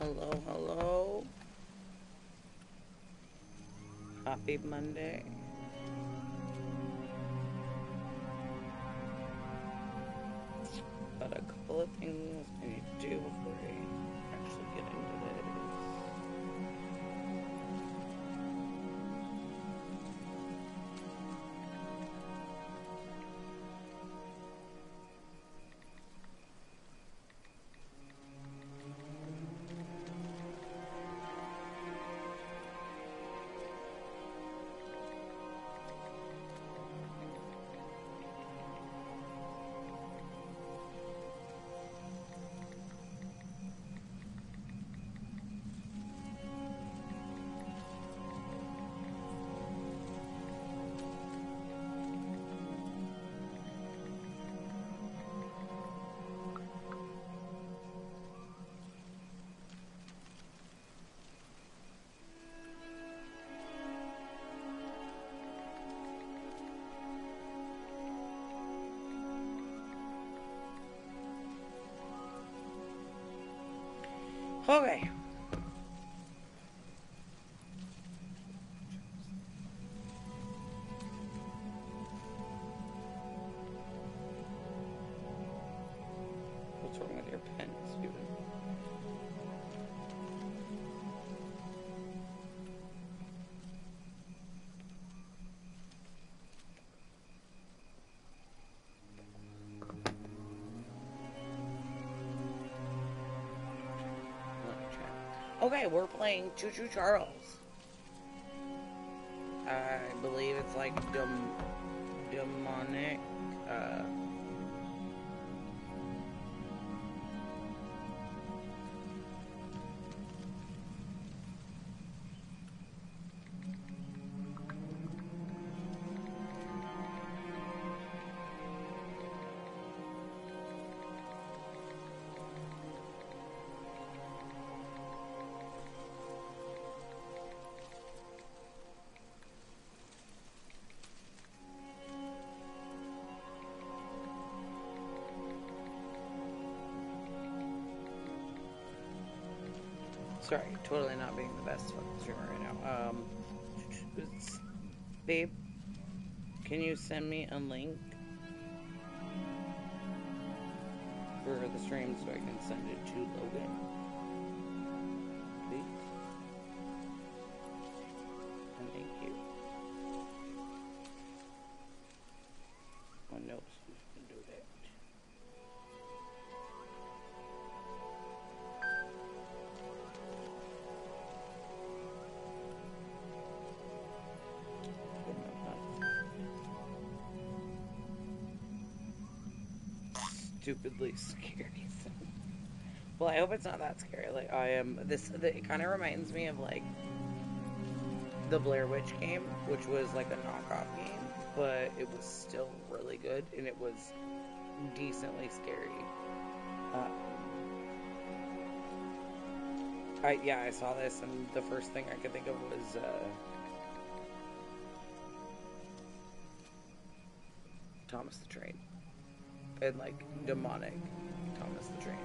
Hello, hello. Happy Monday. Got a couple of things I need to do before I actually get into this. Okay. What's wrong with your pen, Steven? Okay, we're playing Choo-Choo Charles. I believe it's like demonic. Sorry, totally not being the best fucking streamer right now. Babe, can you send me a link for the stream so I can send it to Logan? Please? And thank you. One knows who's gonna do that. Stupidly scary. Well, I hope it's not that scary. Like, I am it kind of reminds me of like the Blair Witch game, which was like a knockoff game, but it was still really good and it was decently scary. I saw this and the first thing I could think of was Thomas the Train. And like demonic Thomas the Train.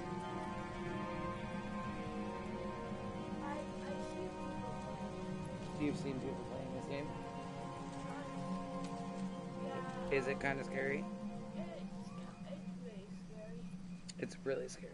You've seen people playing this game? Yeah. Is it kind of scary? It's really scary.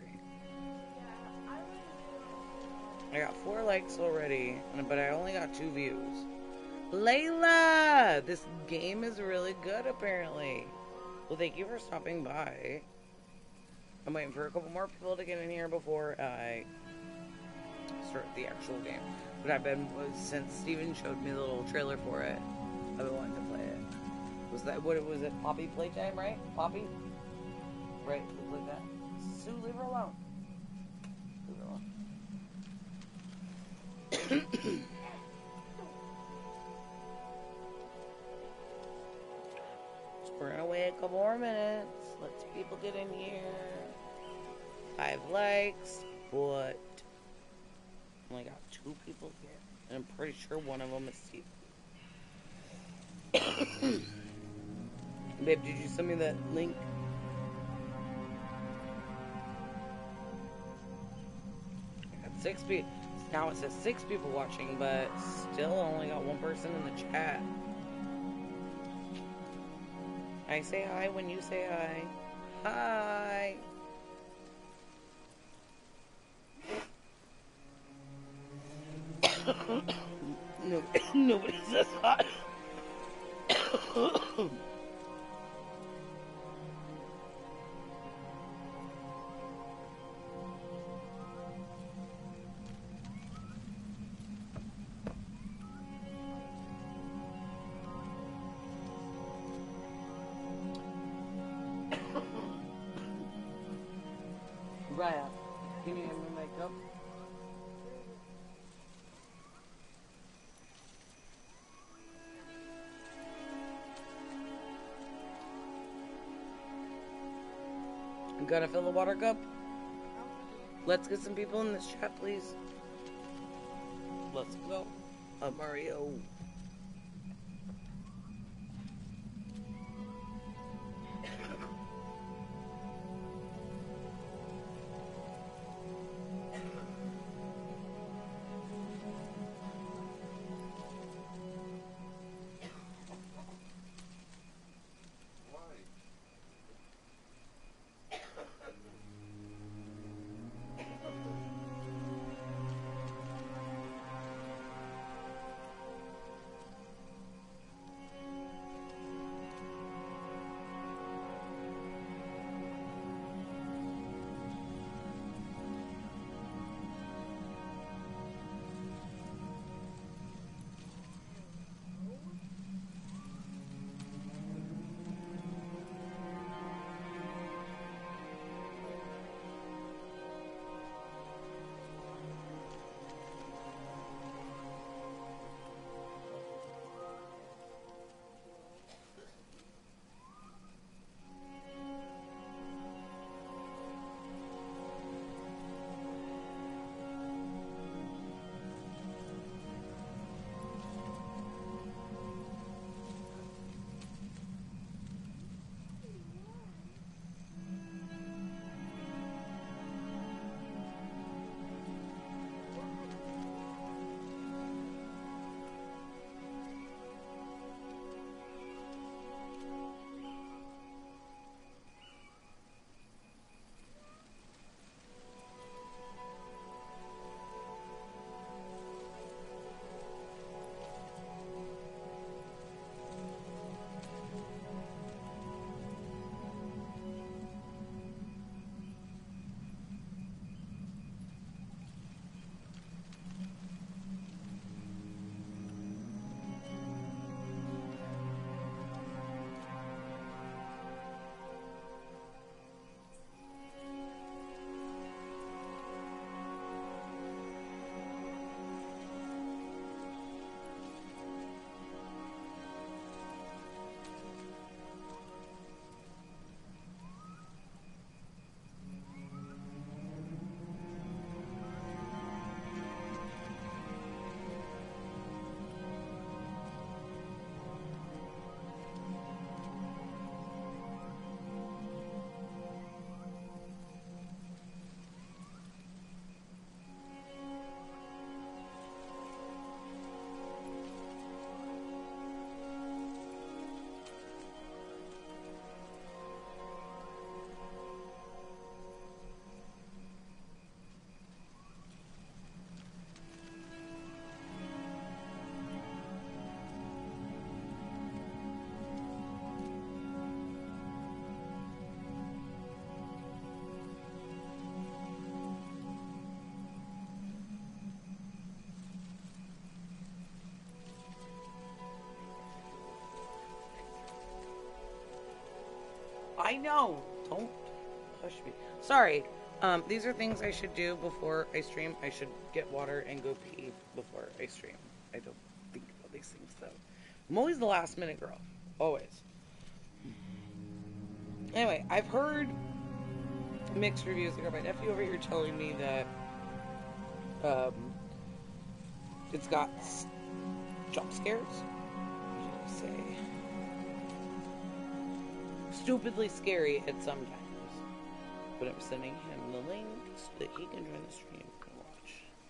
I got 4 likes already, but I only got 2 views. Layla! This game is really good, apparently. Well, thank you for stopping by. I'm waiting for a couple more people to get in here before I start the actual game. But since Steven showed me the little trailer for it, I've been wanting to play it. What was it? Poppy Playtime, right? Poppy? Right, look like that. Sue, leave her alone. Leave her alone. We're gonna wait a couple more minutes. Let people get in here. 5 likes, but only got 2 people here. And I'm pretty sure one of them is Steve. Babe, did you send me that link? I got 6 people. Now it says 6 people watching, but still only got 1 person in the chat. I say hi when you say hi. Hi. No, nobody says hi. Raya, can you hand me my cup? I'm gonna fill the water cup. Let's get some people in this chat, please. Let's go. Mario. I know. Don't push me. Sorry. These are things I should do before I stream. I should get water and go pee before I stream. I don't think about these things though. I'm always the last minute girl. Always. Anyway, I've heard mixed reviews. I got my nephew over here telling me that it's got jump scares. What did I say? Stupidly scary at some times. But I'm sending him the link so that he can join the stream and watch.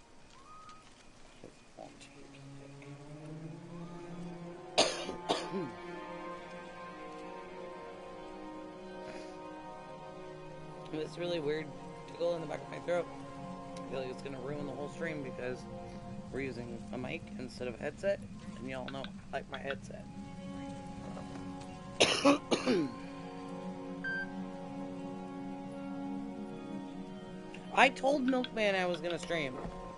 And this really weird tickle in the back of my throat. I feel like it's gonna ruin the whole stream because we're using a mic instead of a headset, and y'all know I like my headset. I told Milkman I was gonna stream.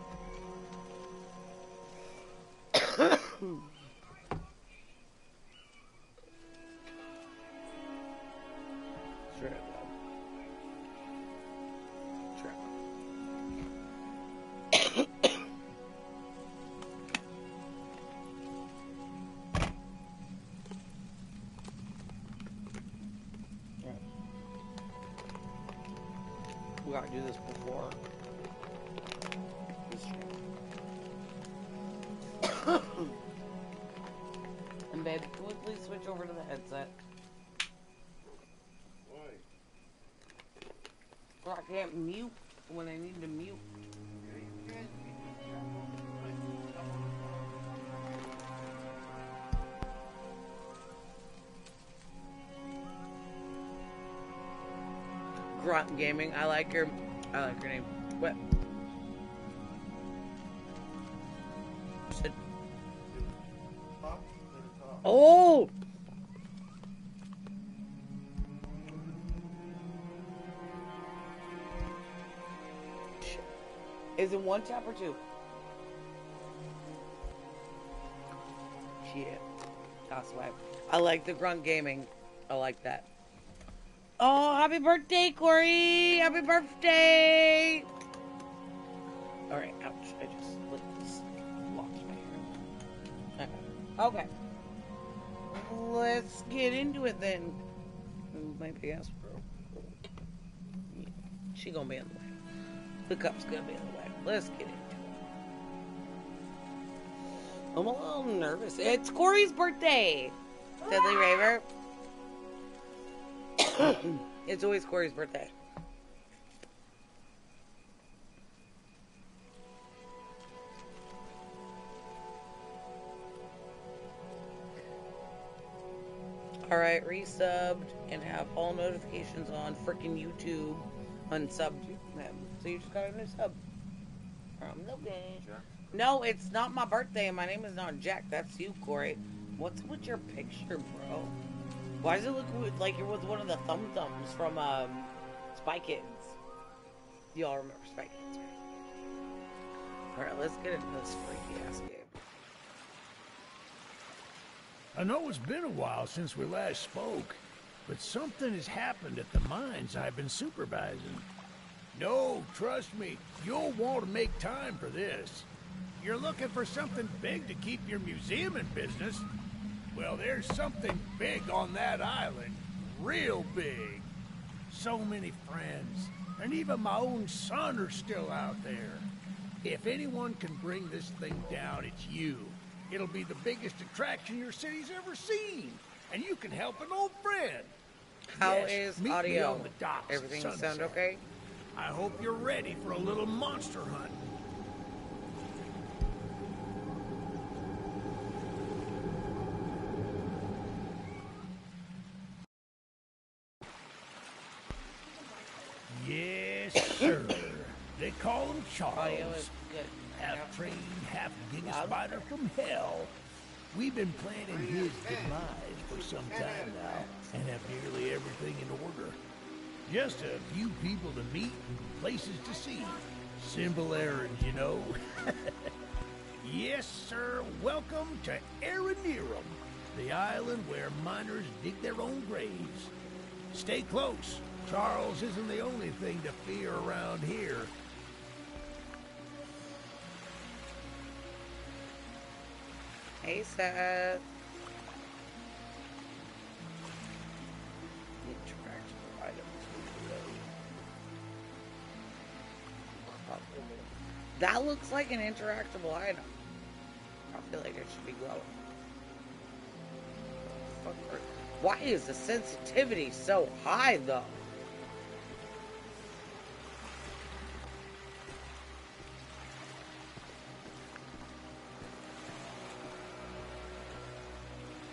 We gotta do this before this stream. And babe, can we please switch over to the headset? Why? Well, I can't mute when I need to mute. Grunt Gaming, I like your name. What? Oh! Is it one tap or two? Shit. That's why. I like the Grunt Gaming. I like that. Oh, happy birthday, Corey! Happy birthday! Alright, ouch. I just locked my hair. Okay. Let's get into it then. My big ass bro. She gonna be in the way. The cup's gonna be in the way. Let's get into it. I'm a little nervous. It's Corey's birthday! Deadly Raver. It's always Corey's birthday. Alright, resubbed and have all notifications on frickin' YouTube. Unsubbed them. So you just got a new sub. From the game. No, it's not my birthday. My name is not Jack. That's you, Corey. What's with your picture, bro? Why does it look like you're with one of the Thum Thumbs from Spy Kids? Y'all remember Spy Kids, right? Alright, let's get into this freaky ass game. I know it's been a while since we last spoke, but something has happened at the mines I've been supervising. No, trust me, you'll want to make time for this. You're looking for something big to keep your museum in business? Well, there's something big on that island. Real big. So many friends, and even my own son are still out there. If anyone can bring this thing down, it's you. It'll be the biggest attraction your city's ever seen, and you can help an old friend. How Yes, is meet me audio? on the docks at Everything sunset. sound okay? I hope you're ready for a little monster hunt. Yes, sir. They call him Audio Charles. is good. Half trained, half giga spider from hell. We've been planning his demise for some time now, and have nearly everything in order. Just a few people to meet and places to see. Simple errands, you know. Yes, sir. Welcome to Aranerum, the island where miners dig their own graves. Stay close. Charles isn't the only thing to fear around here. Hey, Seth. Interactable items. That looks like an interactable item. I feel like it should be glowing. Why is the sensitivity so high, though?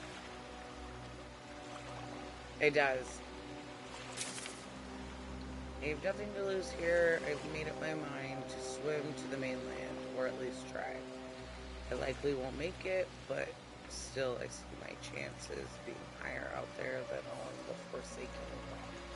It does. I have nothing to lose here. I've made up my mind to swim to the mainland, or at least try. I likely won't make it, but still I see my chances being higher out there than on the Forsaken Rock.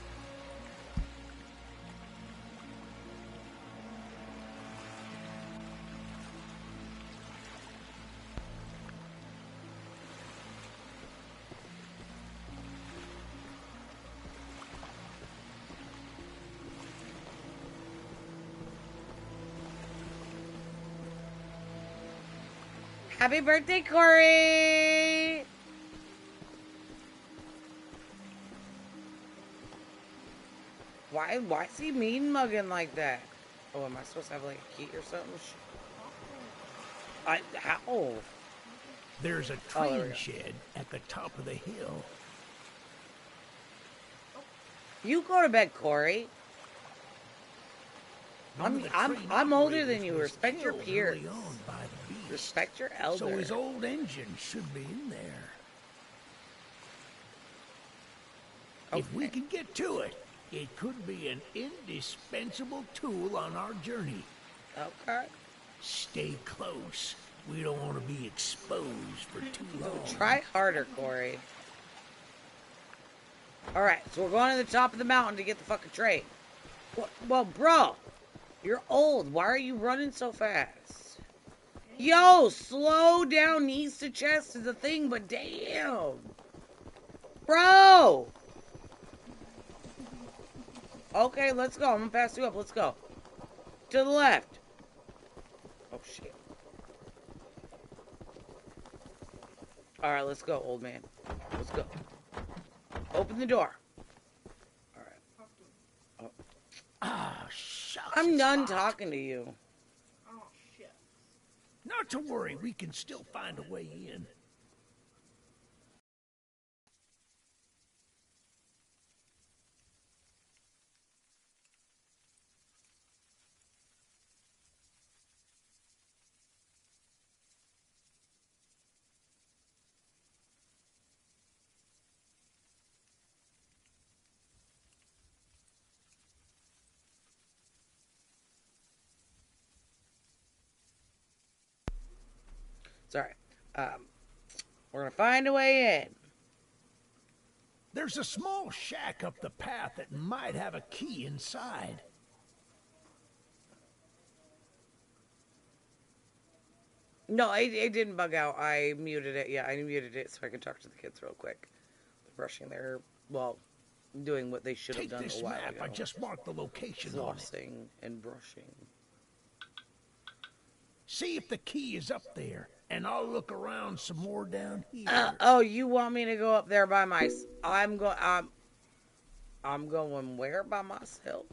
Happy birthday, Corey! Why is he mean mugging like that? Oh, am I supposed to have like a key or something? How? There's a train shed at the top of the hill. You go to bed, Corey. I'm older than you. Respect your peers. Respect your elders. So his old engine should be in there. Okay. If we can get to it, it could be an indispensable tool on our journey. Okay. Stay close. We don't want to be exposed for too long. Try harder, Corey. Alright, so we're going to the top of the mountain to get the fucking train. Well, bro, you're old. Why are you running so fast? Yo, slow down. Knees to chest is a thing, but damn. Bro. Okay, let's go. I'm gonna pass you up. Let's go. To the left. Oh, shit. Alright, let's go, old man. Let's go. Open the door. Alright. Oh. Ah, shucks. I'm done talking to you. Oh, shit. Not to worry, we can still find a way in. Sorry. We're gonna find a way in. There's a small shack up the path that might have a key inside. No, it didn't bug out. I muted it. Yeah, I muted it so I could talk to the kids real quick. They're brushing their, well, doing what they should have done a while ago. Take this map. I just marked the location on it. Flossing and brushing. See if the key is up there, and I'll look around some more down here. Oh, you want me to go up there by myself? I'm going where by myself?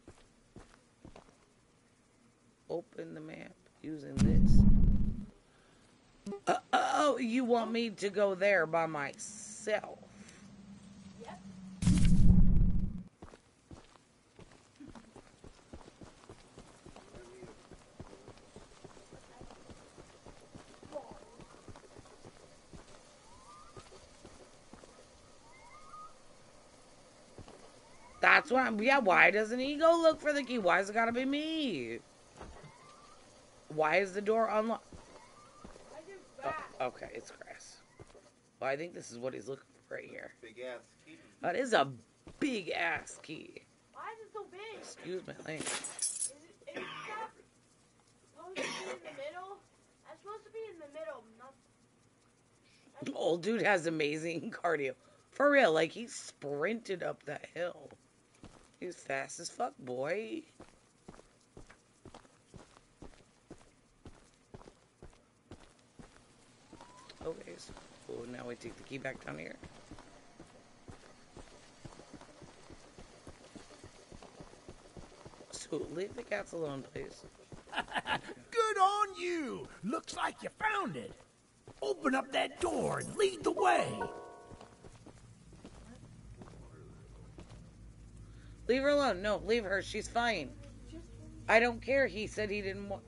Open the map using this. Oh, you want me to go there by myself? Yep. That's why. Yeah, why doesn't he go look for the key? Why has it gotta be me? Why is the door unlocked? Oh, okay, it's grass. Well, I think this is what he's looking for right here. Big ass key. That is a big ass key. Why is it so big? Excuse my language. Is that supposed to be in the middle? That's supposed to be in the middle, not... Old dude has amazing cardio. For real, like he sprinted up that hill. He was fast as fuck, boy. Okay, so now we take the key back down here. So leave the cats alone, please. Good on you! Looks like you found it. Open up that door and lead the way. Leave her alone. No, leave her. She's fine. I don't care. He said he didn't want...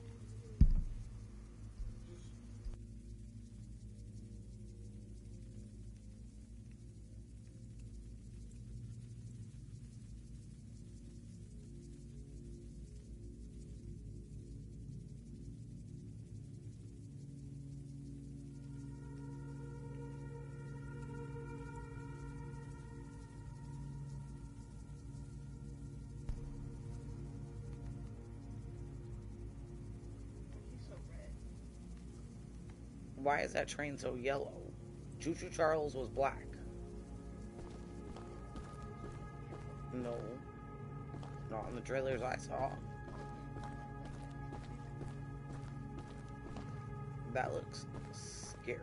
Why is that train so yellow? Choo-Choo Charles was black. No. Not in the trailers I saw. That looks scary.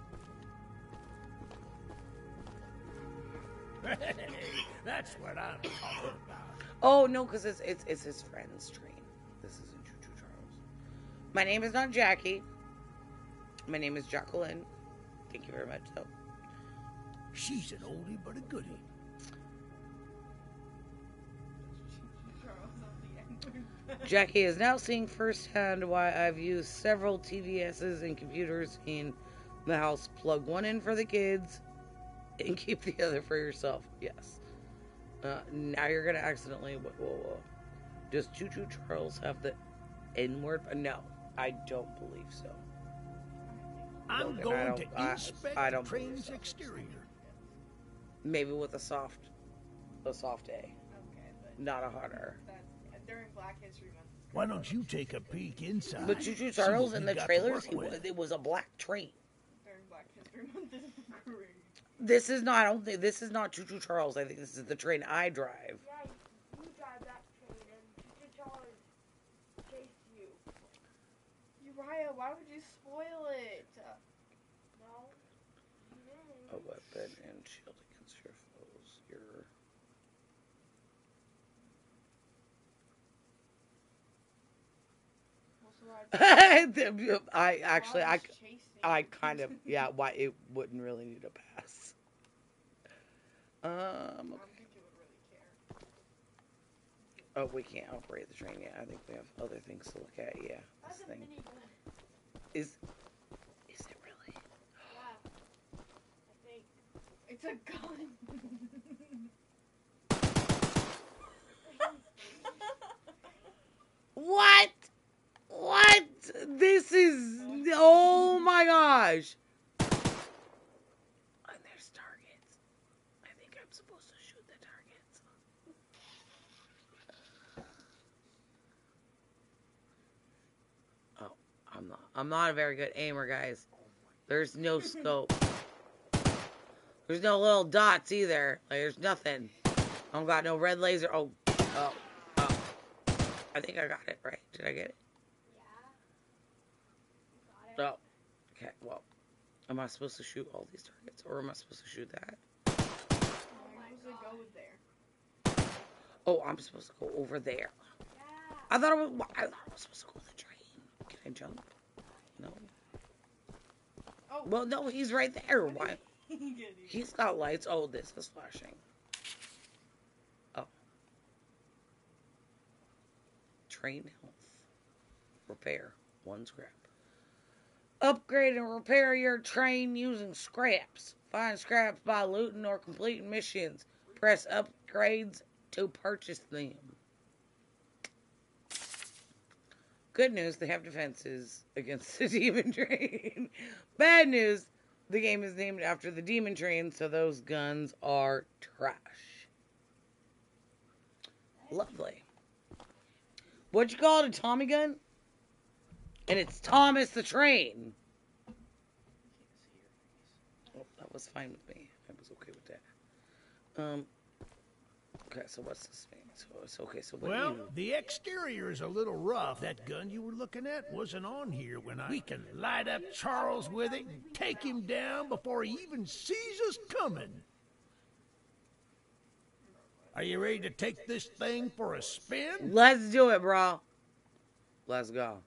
That's what I'm talking about. Oh no, because it's his friend's train. This isn't Choo-Choo Charles. My name is not Jackie. My name is Jacqueline. Thank you very much, though. She's an oldie but a goodie. Jackie is now seeing firsthand why I've used several TVSs and computers in the house. Plug one in for the kids and keep the other for yourself. Yes. Now you're going to accidentally... Whoa. Does Choo-Choo Charles have the N-word? No, I don't believe so. I'm Logan, going to inspect I the don't train's so. exterior. Maybe with a soft A. Okay, but Not a hard R. that's during Black History Month. Why don't you take a peek inside? But Choo-Choo see Charles what in we the got to trailers, work with? it was a black train. During Black History Month, this is great. This is not, I don't think, this is not Choo-Choo Charles. I think this is the train I drive. Yeah, you drive that train and Choo-Choo Charles chased you. Uriah, why would you spoil it? No, you didn't. A weapon and shield against your foes. Your... I kind of, yeah, why it wouldn't really need a pass. Okay. I don't think you would really care. Oh, we can't operate the train yet. I think we have other things to look at. Yeah, That's this a thing minigun. is it really? Yeah, I think it's a gun. What? What? This is, oh my gosh. And there's targets. I think I'm supposed to shoot the targets. Oh, I'm not a very good aimer, guys. There's no scope. There's no little dots either. Like, there's nothing. I don't got no red laser. Oh. I think I got it, right? Did I get it? Yeah. Got it. Oh. Okay, well. Am I supposed to shoot all these targets? Or am I supposed to shoot that? Oh my God. Go there. Oh, I'm supposed to go over there. Yeah. I thought I was supposed to go on the train. Can I jump? No. Oh. Well, no, he's right there. Why? He's got lights. Oh, this is flashing. Oh. Train health. Repair. 1 scrap. Upgrade and repair your train using scraps. Find scraps by looting or completing missions. Press upgrades to purchase them. Good news, they have defenses against the demon train. Bad news, the game is named after the demon train, so those guns are trash. Lovely. What'd you call it, a Tommy gun? And it's Thomas the Train. Oh, that was fine with me. I was okay with that. Okay, so what's this mean? So it's okay, so what Well, do you... the exterior is a little rough. That gun you were looking at wasn't on here when We can light up Charles with it and take him down before he even sees us coming. Are you ready to take this thing for a spin? Let's do it, bro. Let's go.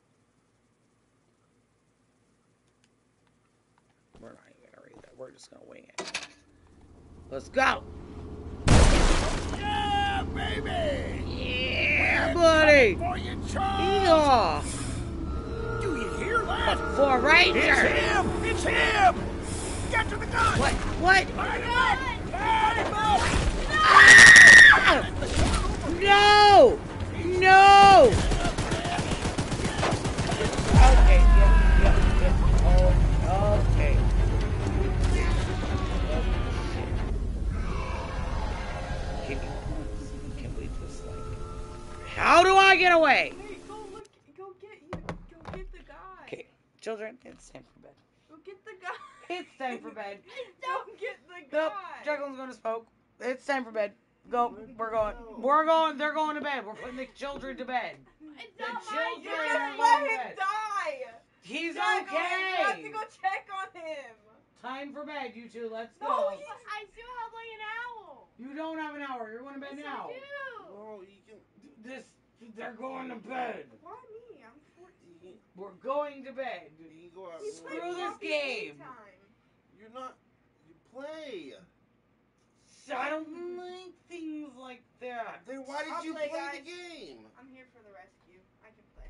We're not even gonna read that. We're just gonna wing it. Let's go. Yeah, baby! Yeah, buddy. For you, Charles! Yeehaw. Do you hear that? For Ranger. It's him! It's him! Get to the gun! What? What? Light him up! Light him up! Ah! No! No! Okay, yeah. Oh, okay. Can we just like... How do I get away? Hey, go get the guy. Okay, children, it's time for bed. Go get the guy. It's time for bed. Don't get the guy. Nope, Jacqueline's going to smoke. It's time for bed. Go. We're going. We're going. They're going to bed. We're putting the children to bed. It's The not children You're are gonna going let to him bed. die. He's Jacqueline, okay. You have to go check on him. Time for bed, you two. Let's go. No, I still have like an hour. You don't have an hour. You're going to bed Yes, now. I do. No, you can. They're going to bed. Why me? I'm 14. We're going to bed. You can go out. He's Screw playing this Poppy game. Playtime. You're not. You play. I don't like things like that. Then why did I'll you play, play guys. the game? I'm here for the rescue. I can play.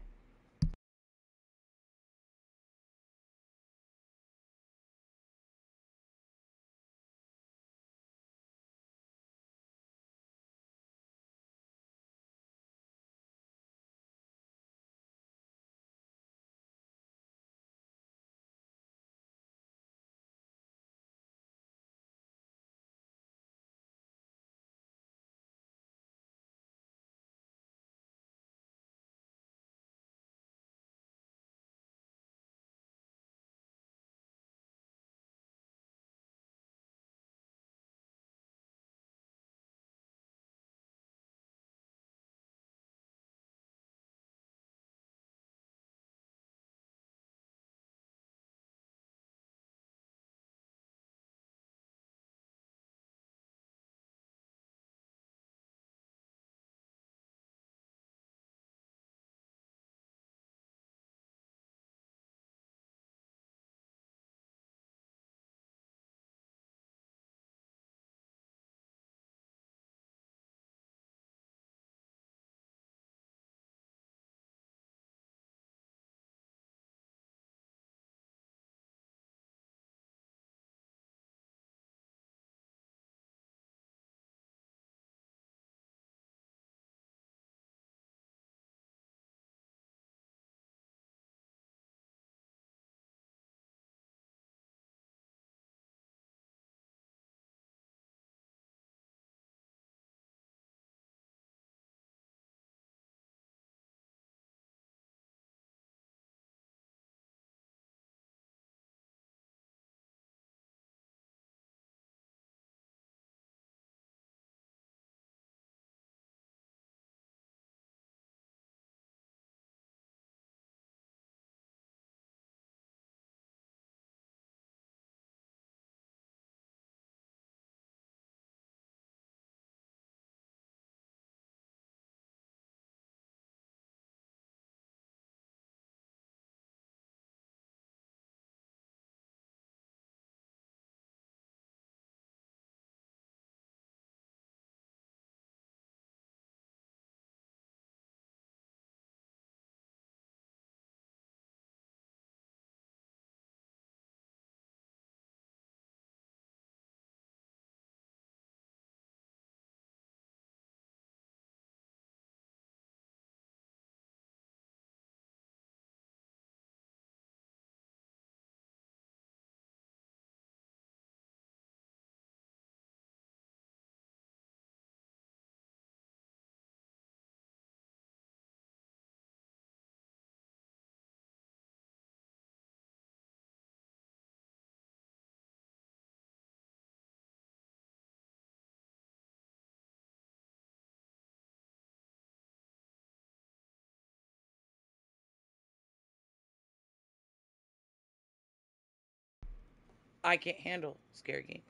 I can't handle scary games.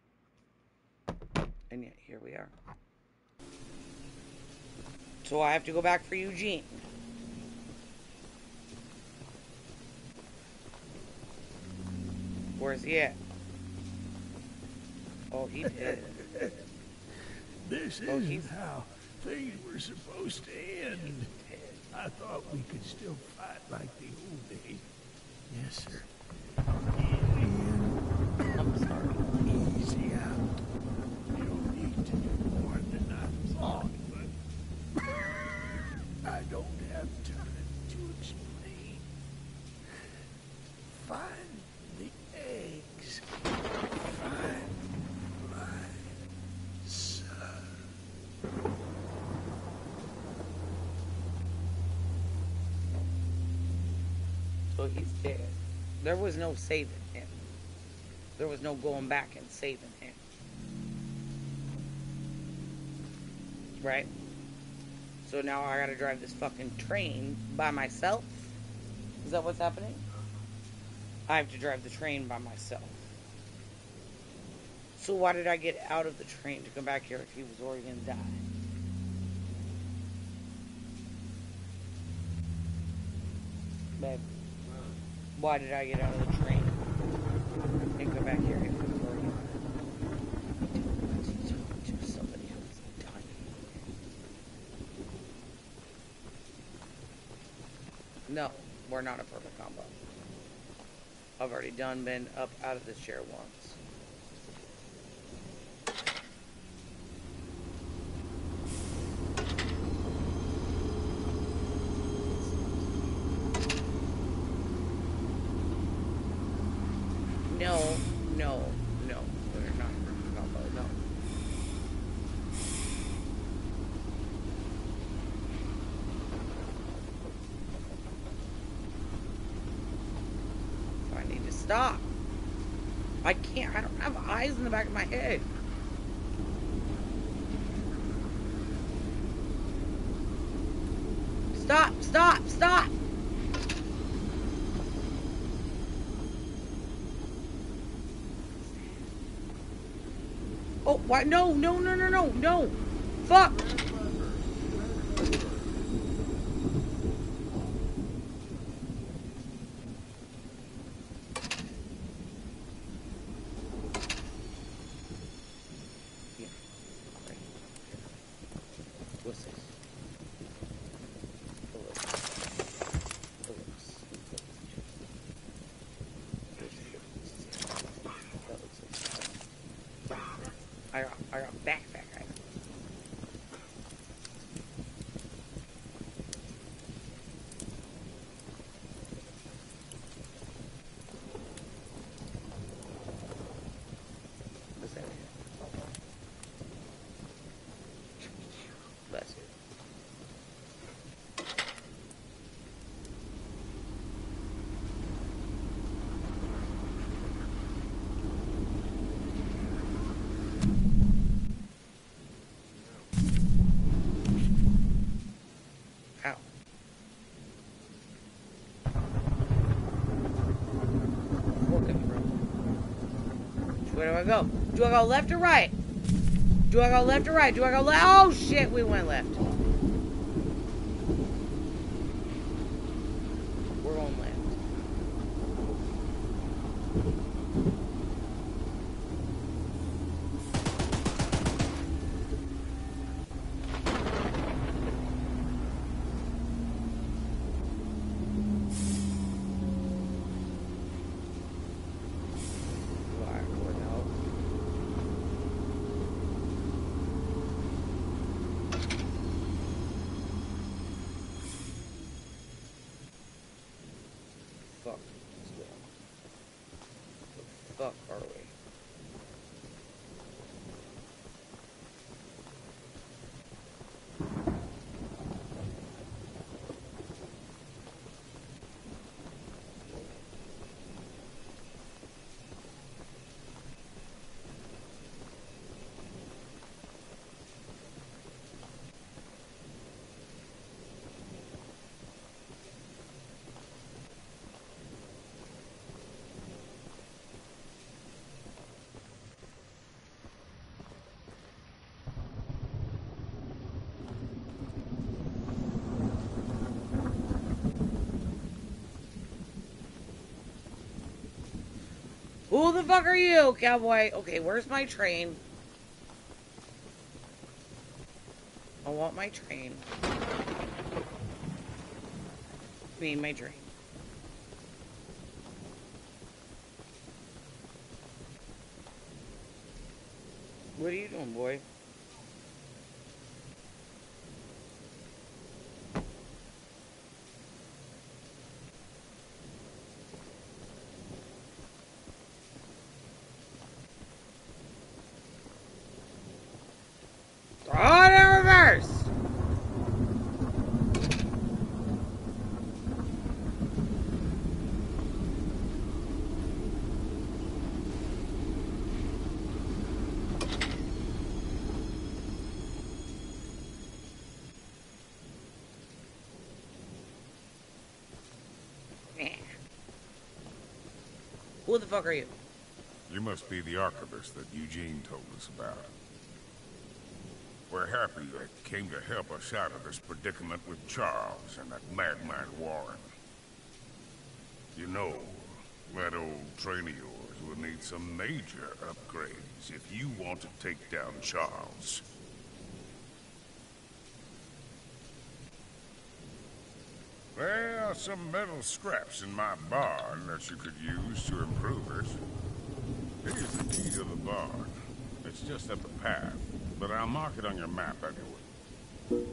And yet, here we are. So I have to go back for Eugene. Where's he at? Oh, he did. This Oh, isn't he's- how things were supposed to end. I thought we could still fight like the old days. Yes, sir. I'm sorry. Easy out. You don't need to do more than I thought, but I don't have time to explain. Find the eggs. Find my son. So he's dead. There was no saving him. There was no going back and saving him. Right? So now I gotta drive this fucking train by myself? Is that what's happening? I have to drive the train by myself. So why did I get out of the train to come back here if he was already gonna die? Babe, why did I get out of the train and come back here if he was already gonna die? To somebody who's dying. No, we're not a perfect combo. I've already been up out of this chair once. No, we're not a perfect combo, no. I need to stop. I can't, I don't have eyes in the back of my head. Stop! Oh, why? No. Fuck! What's this? I got backpack items. What's that? Bless you. Ow. Fork in the road. Where do I go? Do I go left or right? Do I go left or right? Do I go left? Oh shit, we went left. We're going left. Fuck. The fuck are we? Who the fuck are you, cowboy? Okay, where's my train? I want my train. Need my train. What are you doing, boy? Throw it in reverse! Who the fuck are you? You must be the archivist that Eugene told us about. We're happy you came to help us out of this predicament with Charles and that madman Warren. You know, that old train of yours will need some major upgrades if you want to take down Charles. There are some metal scraps in my barn that you could use to improve it. Here's the key to the barn. It's just up the path, but I'll mark it on your map anyway.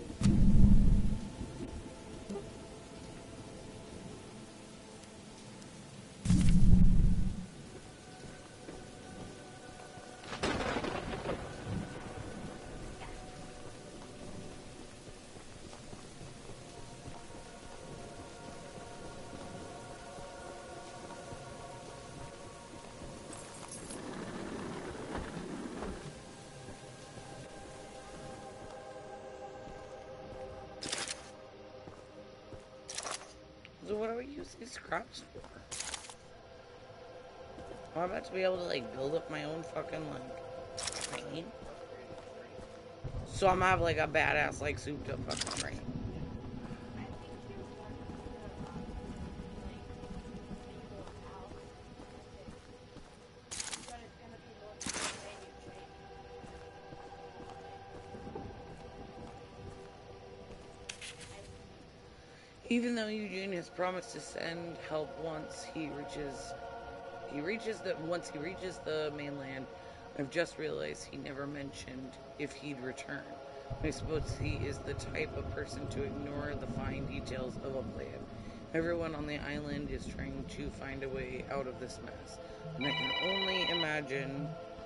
So what do we use these scraps for? I'm about to be able to, like, build up my own fucking, like, train. So I'm gonna have, like, a badass, like, souped up fucking train. Even though Eugene has promised to send help once he reaches the mainland, I've just realized he never mentioned if he'd return. I suppose he is the type of person to ignore the fine details of a plan. Everyone on the island is trying to find a way out of this mess, and I can only imagine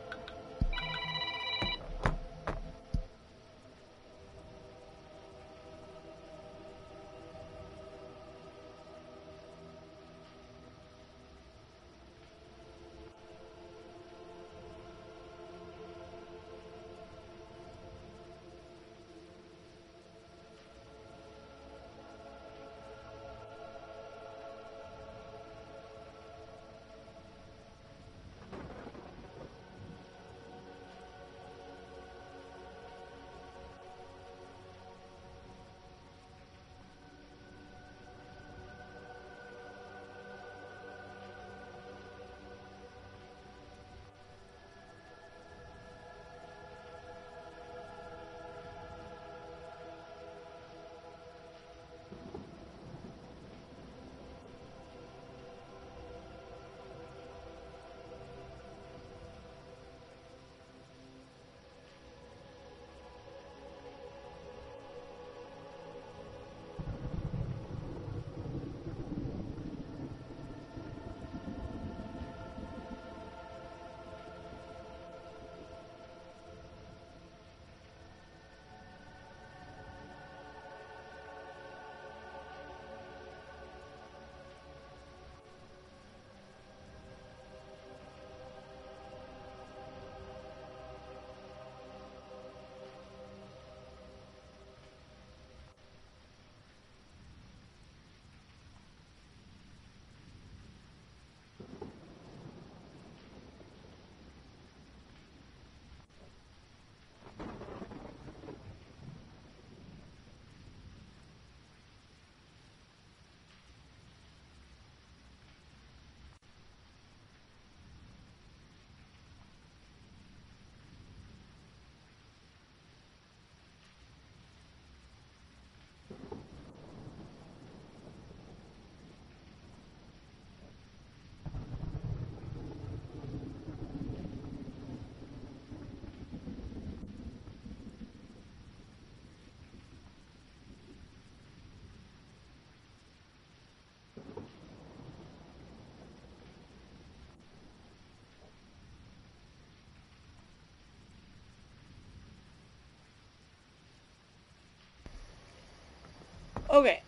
okay,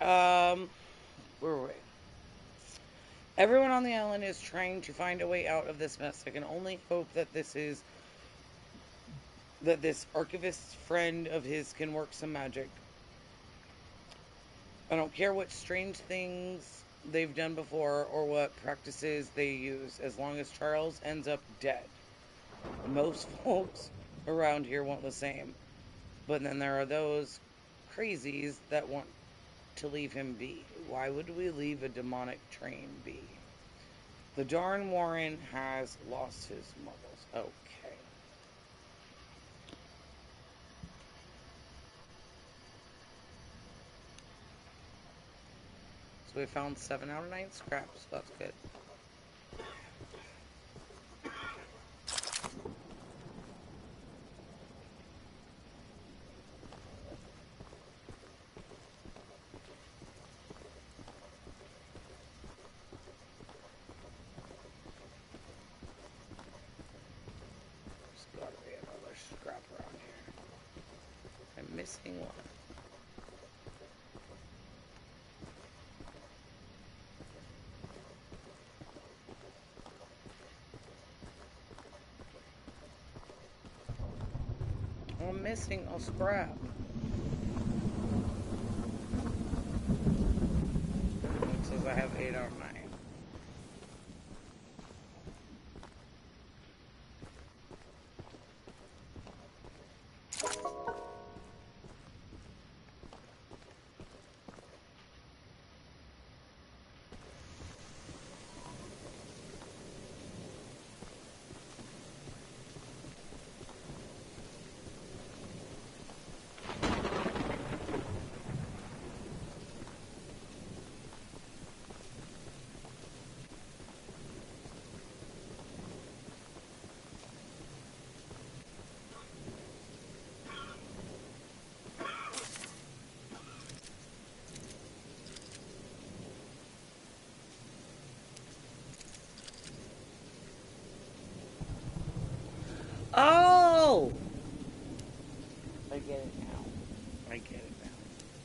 where were we? Everyone on the island is trying to find a way out of this mess. I can only hope that this archivist friend of his can work some magic. I don't care what strange things they've done before or what practices they use, as long as Charles ends up dead. Most folks around here want the same. But then there are those crazies that want to leave him be. Why would we leave a demonic train be? The darn Warren has lost his marbles. Okay. So we found 7 out of 9 scraps. That's good. There's gotta be another scrap around here. I'm missing one. I'm missing a scrap. It says I have 8 out of 9. Oh! I get it now. I get it now.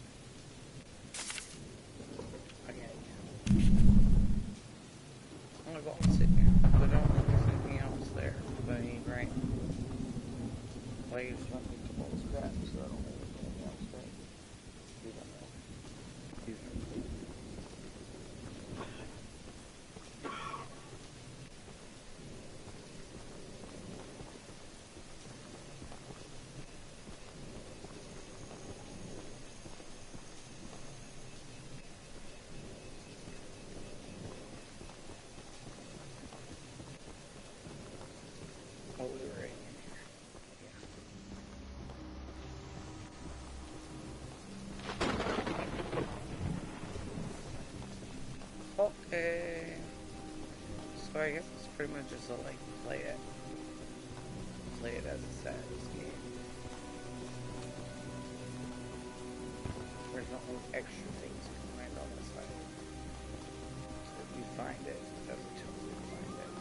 I get it now. I'm gonna go and sit down. I don't think there's anything else there that I need, right? Well, you just want me to pull this crap, so I don't think there's anything else, right? You don't know. You don't know. Oh, we were right in here. Yeah. Okay. So I guess it's pretty much just to like play it as it says. Game. There's no extra things you can find on this side. So if you find it, it doesn't tell you to find it.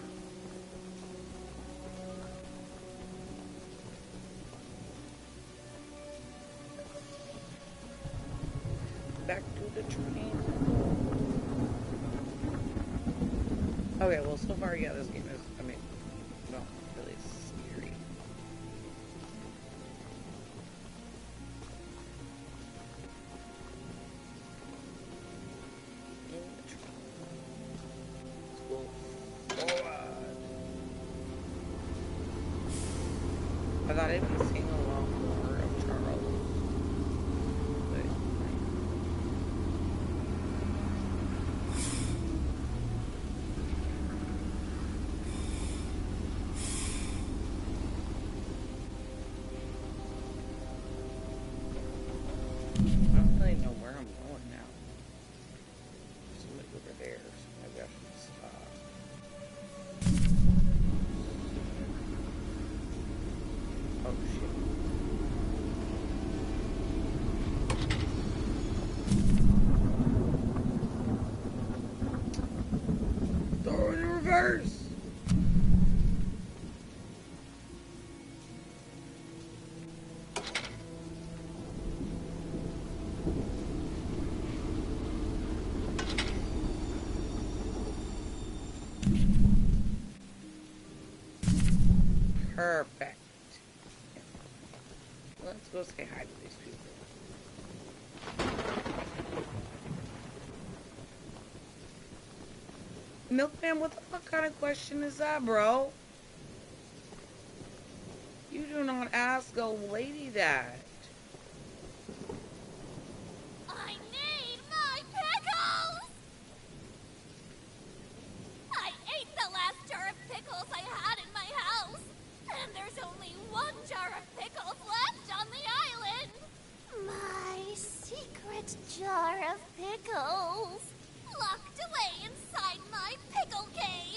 Back to the train. Okay, well, so far, yeah, this game is, I mean, not really scary. In the train. Let's go forward. I thought I'd be seeing a lot more of Charles. But, I don't really know where I'm going now. There's somebody over there, so maybe I should stop. Oh shit. Throw it in reverse! Perfect. Let's go say hi to these people. Milkman, what the fuck kind of question is that, bro? You do not ask a lady that. I need my pickles! I ate the last jar of pickles I had in my house, and there's only one jar of pickles left on the island. My secret jar of pickles, locked away inside my pickle cave.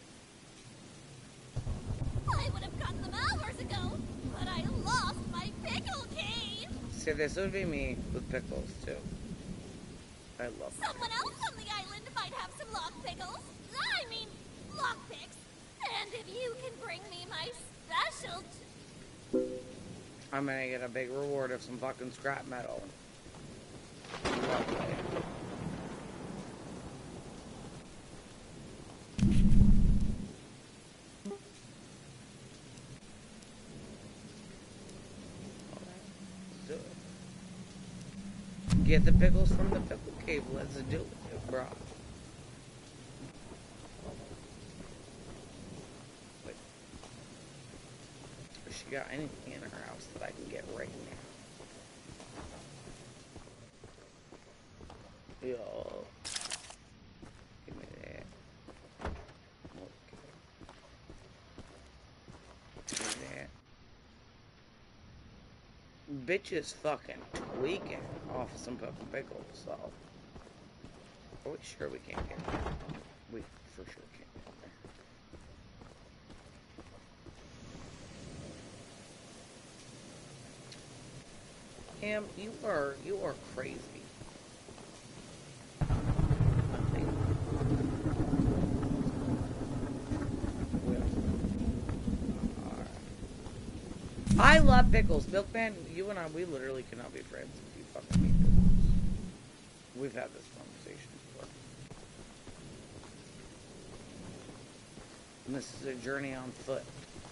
I would have gotten them hours ago, but I lost my pickle cave. See, this would be me with pickles, too. I love Someone else on the island might have some lock pickles. I mean, lock picks. And if you can bring me my special... I'm gonna get a big reward of some fucking scrap metal. Lovely. Get the pickles from the pickle cave. Let's do it, bro. Wait. Has she got anything in her house that I can get right now? Yo. Give me that. Okay. Give me that. Bitch is fucking tweaking off some fucking pickles, so. Are we sure we can't get there? We for sure can't get there. You are crazy. I love pickles. Milkman, you and I, we literally cannot be friends if you fucking eat pickles. We've had this conversation before. And this is a journey on foot.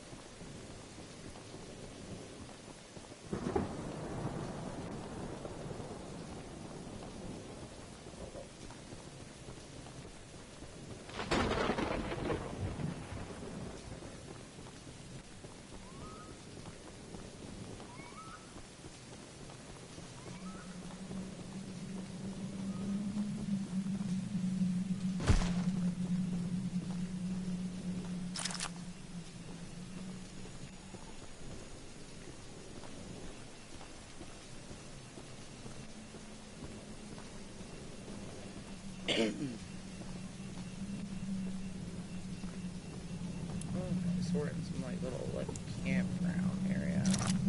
So we're in some like little like campground area.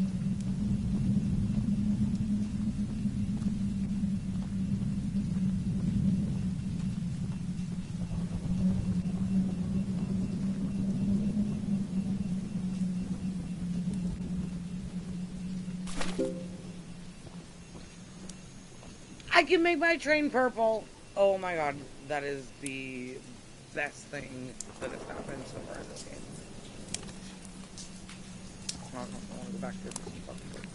I can make my train purple. Oh my god, that is the best thing that has happened so far in this game. I want to go back to this fucking purples.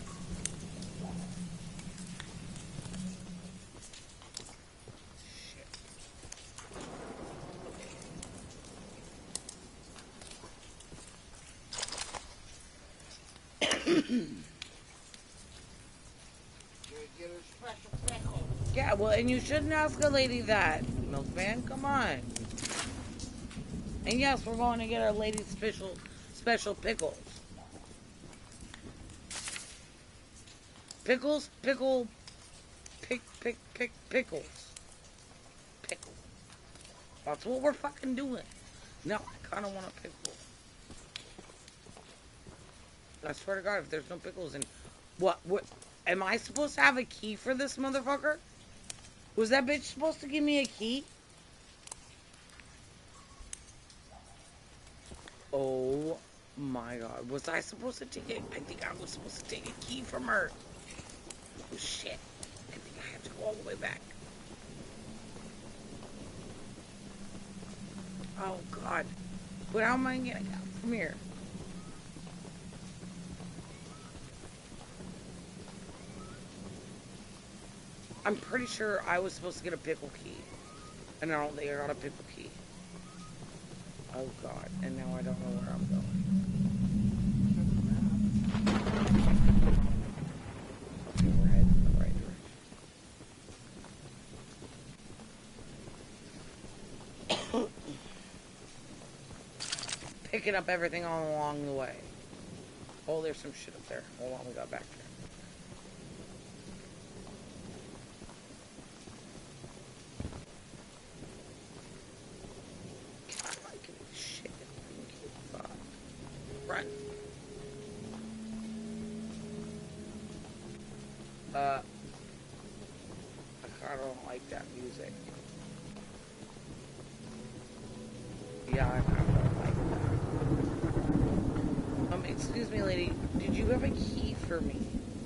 Yeah, well, and you shouldn't ask a lady that, Milkman. Come on. And yes, we're going to get our lady's special pickles. Pickles, pickles. Pickle. That's what we're fucking doing. No, I kind of want a pickle. I swear to God, if there's no pickles in... What? Am I supposed to have a key for this motherfucker? Was that bitch supposed to give me a key? Oh my god. Was I supposed to take it? I think I was supposed to take a key from her. Oh shit. I think I have to go all the way back. Oh god. But how am I getting out from here? I'm pretty sure I was supposed to get a pickle key. And I don't think I got a pickle key. Oh god, and now I don't know where I'm going. Okay, we're heading in the right direction. Picking up everything all along the way. Oh, there's some shit up there. Hold on, we got back there. Shit. Run. I kinda don't like that music. Yeah, I kinda don't like that. Excuse me, lady. Did you have a key for me?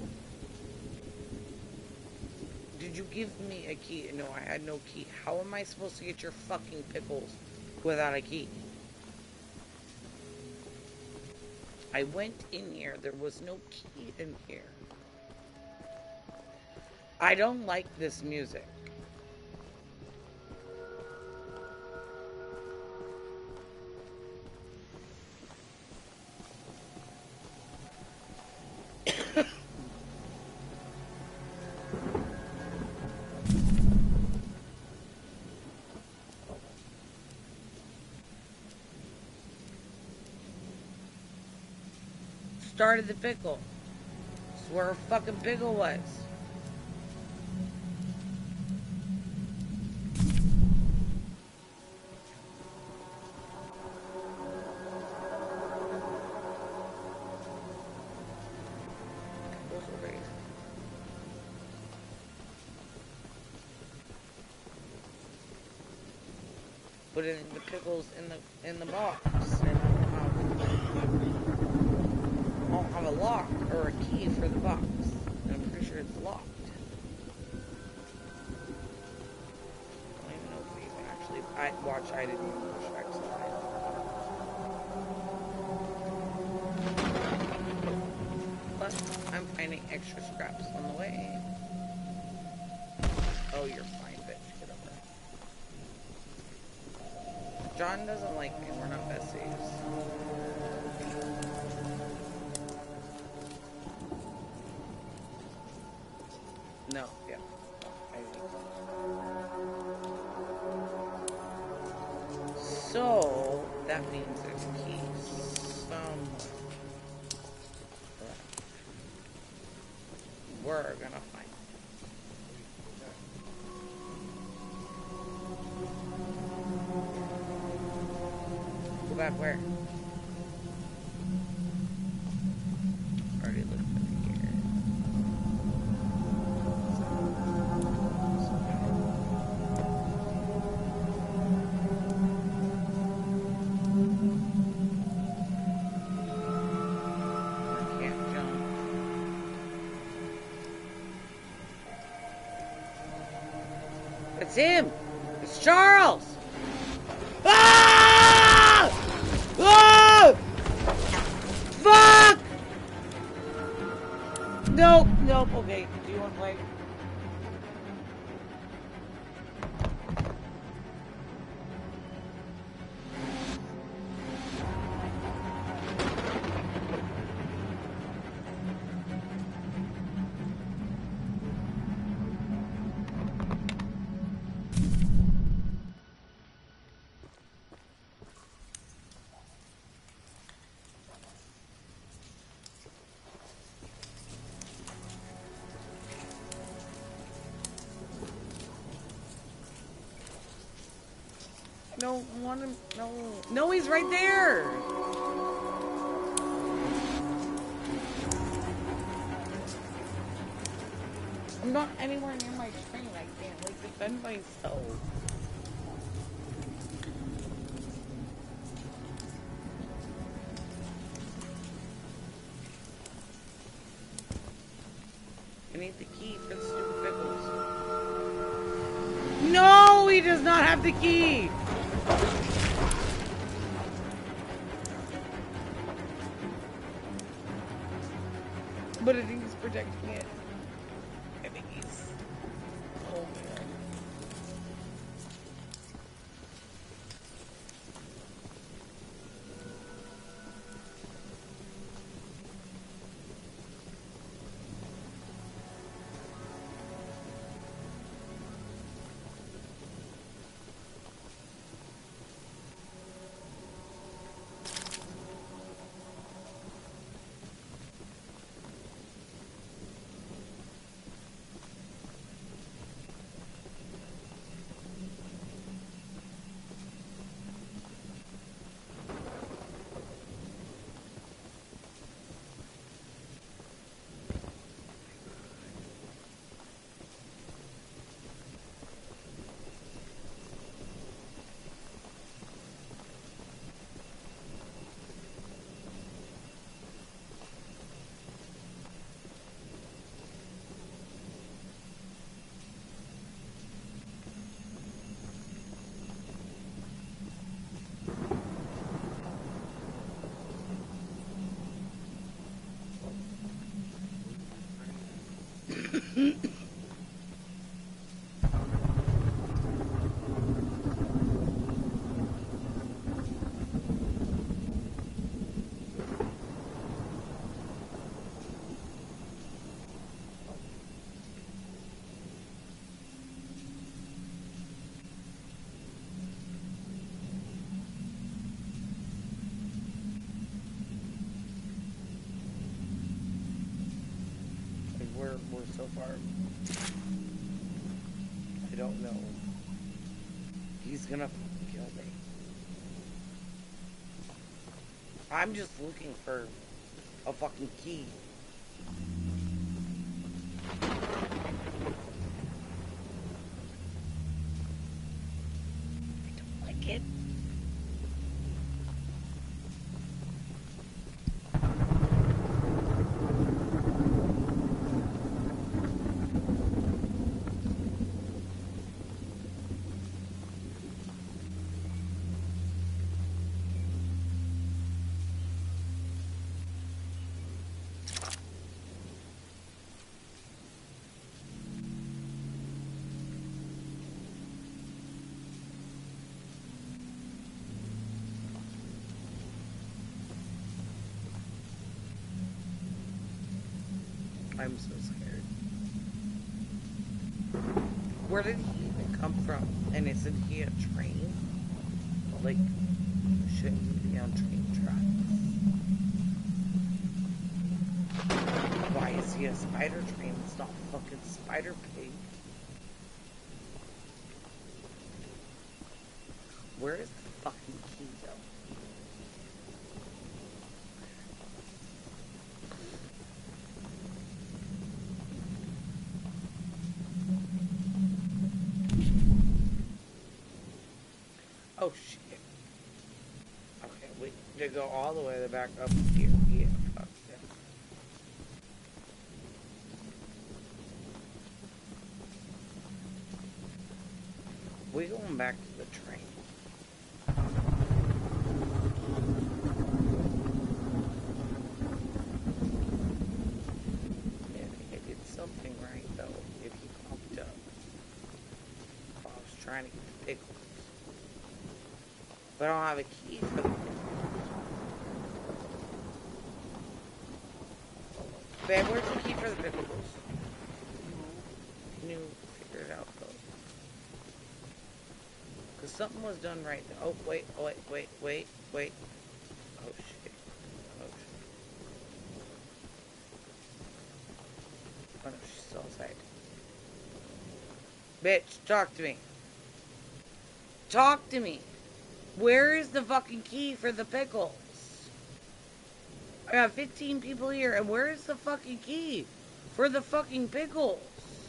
Did you give me a key? No, I had no key. How am I supposed to get your fucking pickles without a key? I went in here. There was no key in here. I don't like this music. Started the pickle. That's where a fucking pickle was. Putting the pickles in the box. And I don't have a lock or a key for the box. And I'm pretty sure it's locked. I don't even know if we even actually... I didn't even push X on it. But I'm finding extra scraps on the way. Oh, you're fine, bitch. Get over it. John doesn't like me. We're not besties. No, yeah. I think so. So, that means there's a key somewhere. We're gonna find it. Go back where? Already looked at here. I can't jump. It's him! It's Charles! Ah! Ah! Fuck! Nope, nope, okay. Do you want to play? No, want him. No. No, he's right there. I'm not anywhere near my screen. I can't, like, defend myself. I need the key for the stupid pickles. No, he does not have the key. But I think he's protecting it. I think he's... Oh, man. We're so far. I don't know. He's gonna kill me. I'm just looking for a fucking key. I don't like it. I'm so scared. Where did he even come from? And isn't he a train? Like, shouldn't he be on train tracks? Why is he a spider train? It's not fucking Spider Pig. Where is the fucking key, though? Oh shit. Okay, we need to go all the way back up here. Yeah, fuck yeah. We going back to the train. Yeah, I did something right though, if he popped up. I was trying to get the pickles. But I don't have a key for the pickles. Babe, where's the key for the pickles? Can you figure it out though? Because something was done right there. Oh, wait. Oh, shit. Oh, shit. Oh, no, she's still outside. Bitch, talk to me. Talk to me. Where is the fucking key for the pickles? I got 15 people here, and where is the fucking key for the fucking pickles?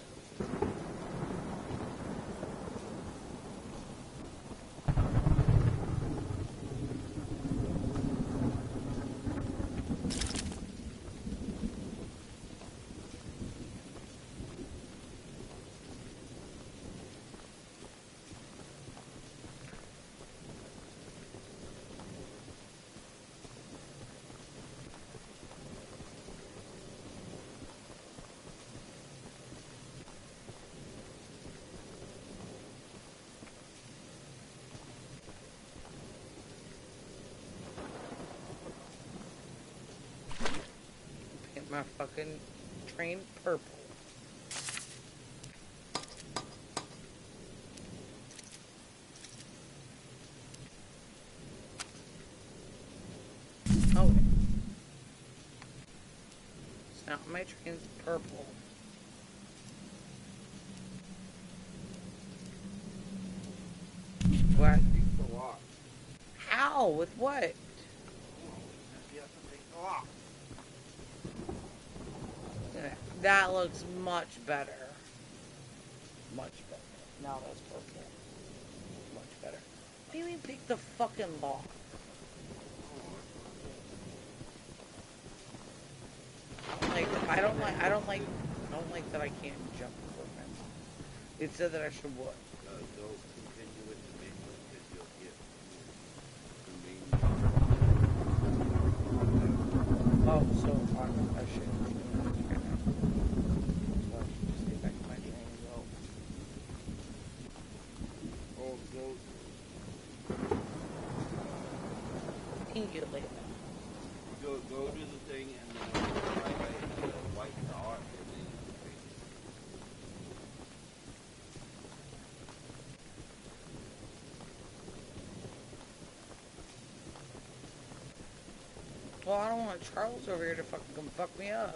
My fucking train purple. Oh. So now my train's purple. What? How? With what? That looks much better. Much better. Now that's purple. Much better. How do you even pick the fucking lock? I don't like that I can't jump over fence. It said that I should what? Don't continue with the main one because you'll get the main. Oh, so I should. Thank you, Layla. Go to the thing and then the white dot and then the thing. Well, I don't want Charles over here to fucking come fuck me up.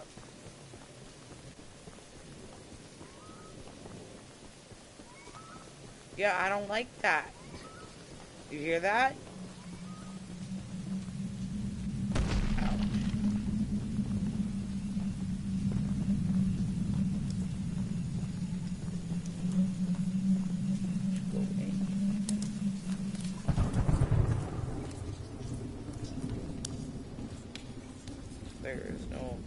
Yeah, I don't like that. You hear that? There's no...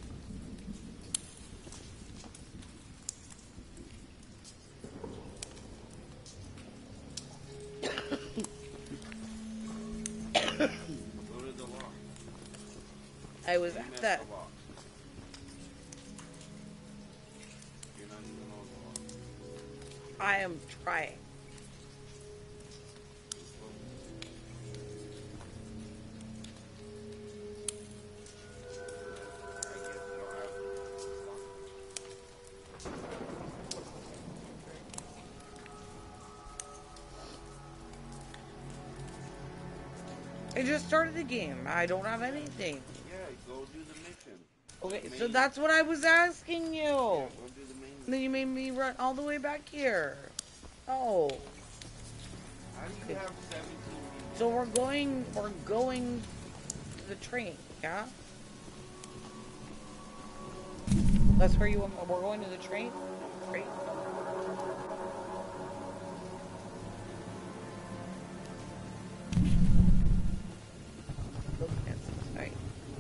Go to the lock. I was You at messed that. the lock. You're not even on the lock. I am trying. I just started the game. I don't have anything. Yeah, go do the mission. Okay, so that's what I was asking you. Yeah, go do the main. And then you made me run all the way back here. Oh. How do you have 17 people? So we're going to the train, yeah? That's where you want, we're going to the train? Right? Look, that's right.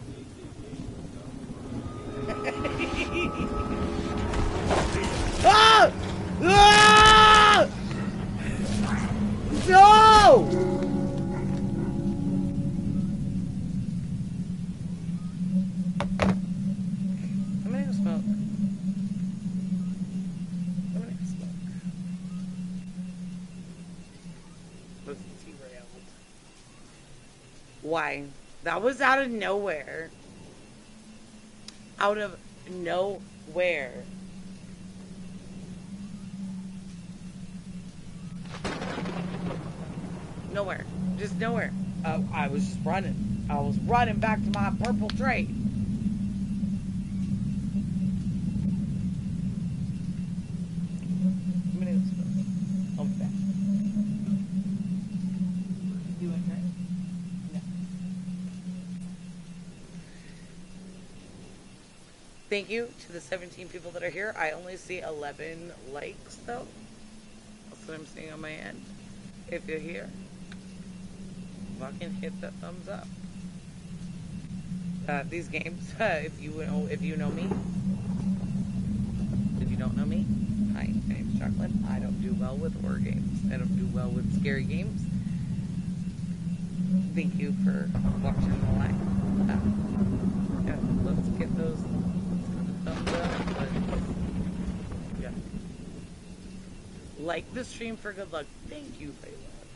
Ah! Ah! No! I'm gonna go smoke. I'm gonna go smoke. Let's see where else. Why? That was out of nowhere. Out of nowhere. Nowhere. Just nowhere. I was just running. I was running back to my purple tray. I'm gonna go smoke. I'll be back. You okay? No. Thank you to the 17 people that are here. I only see 11 likes though. That's what I'm seeing on my end. If you're here, fucking hit that thumbs up. These games, if you know me, if you don't know me, hi, my name's Jacqueline. I don't do well with horror games. I don't do well with scary games. Thank you for watching the live. Yeah, let's get those thumbs up. Yeah. Like the stream for good luck. Thank you, Layla.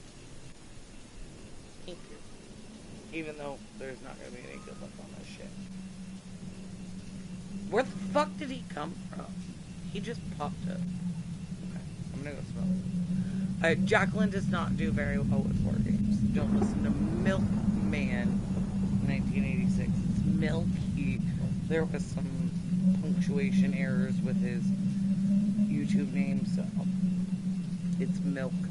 Thank you. Even though there's not going to be any good luck on this shit. Where the fuck did he come from? He just popped up. Okay, I'm going to go smoke. Jacqueline does not do very well with horror games. Don't listen to Milkman 1986. It's Milky. There was some punctuation errors with his YouTube name, so it's Milkman.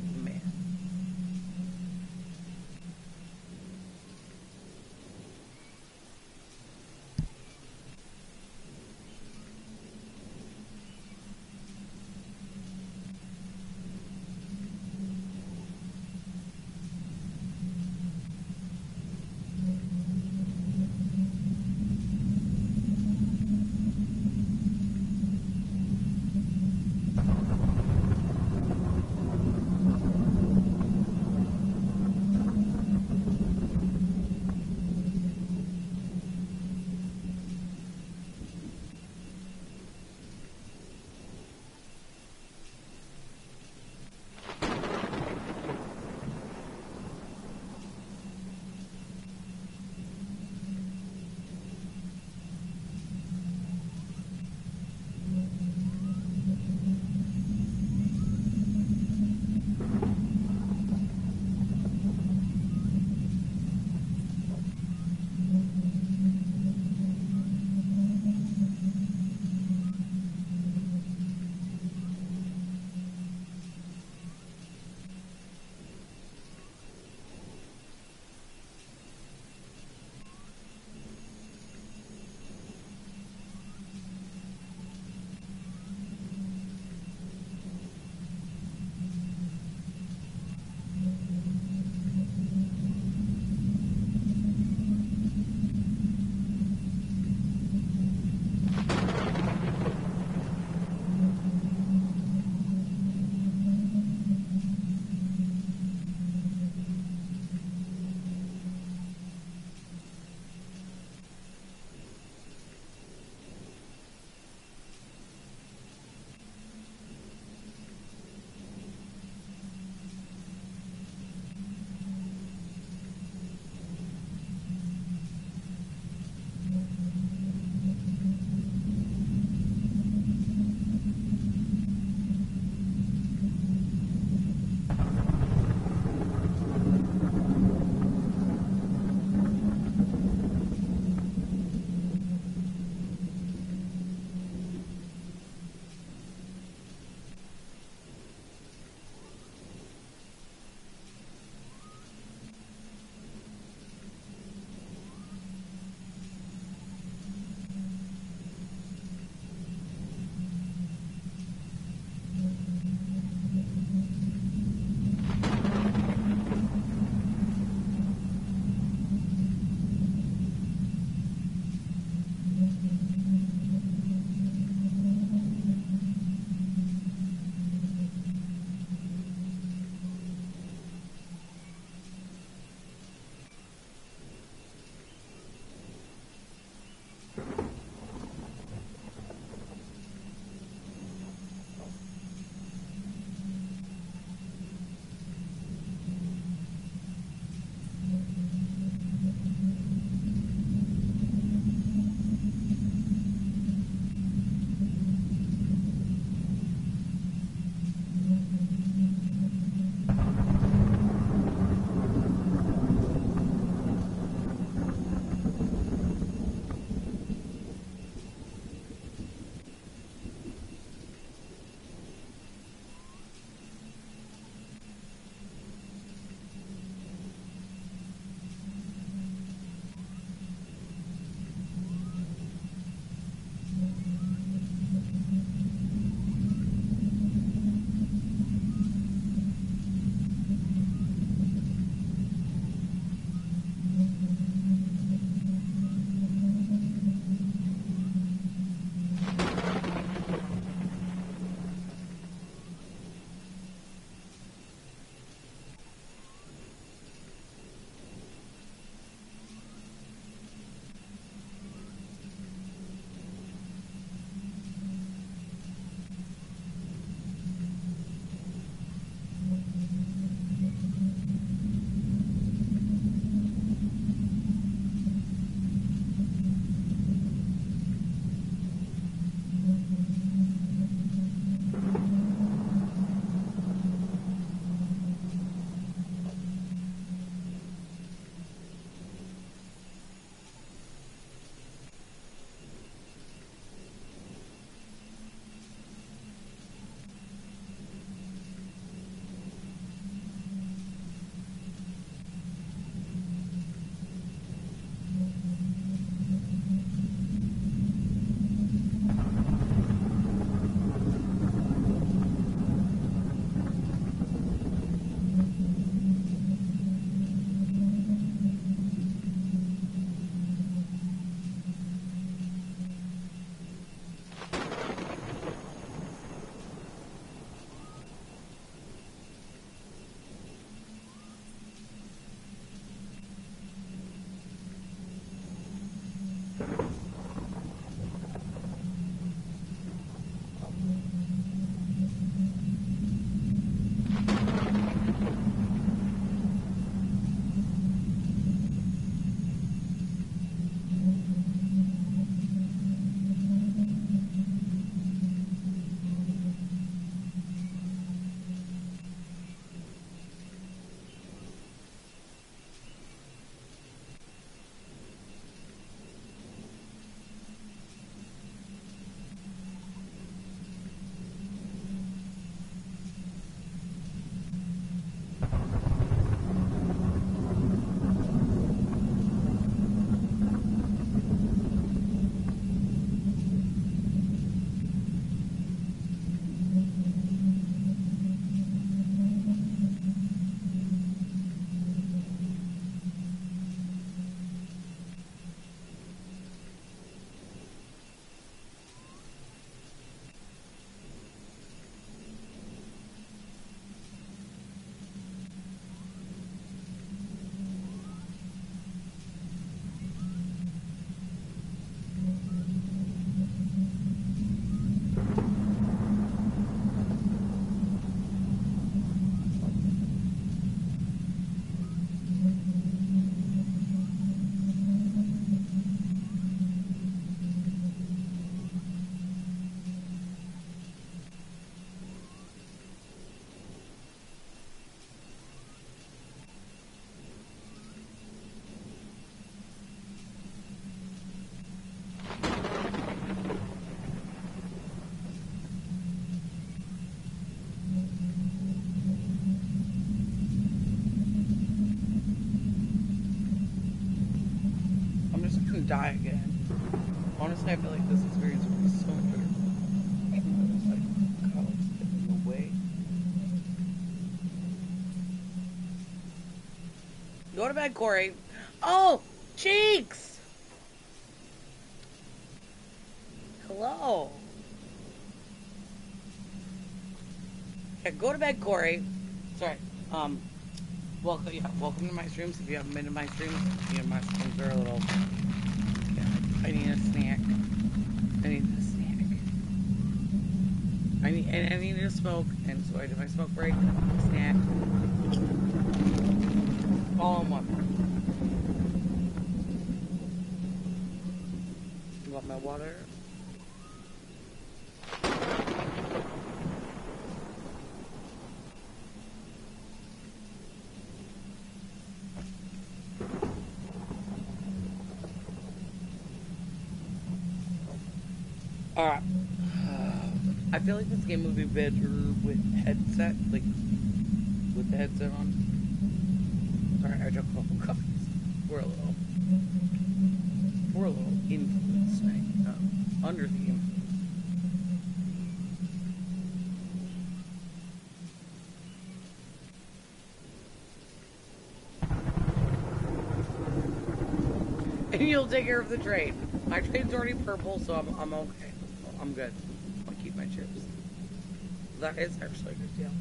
die again. Honestly, I feel like this experience would be so much better. God, it's in the way. Go to bed, Corey. Oh, Cheeks! Hello. Yeah, go to bed, Corey. Sorry. Welcome to my streams. If you haven't been to my streams, my streams are a little. Yeah, I need a snack. I need a snack. I need to smoke, and so I do my smoke break, snack, all in one. You want my water? Alright. I feel like this game would be better with headset, like with the headset on. Sorry, I drank a couple cups. We're a little influenced tonight. Under the influence. And you'll take care of the trade. My trade's already purple, so I'm okay. I'm good. I'll keep my chips. That is actually a good deal.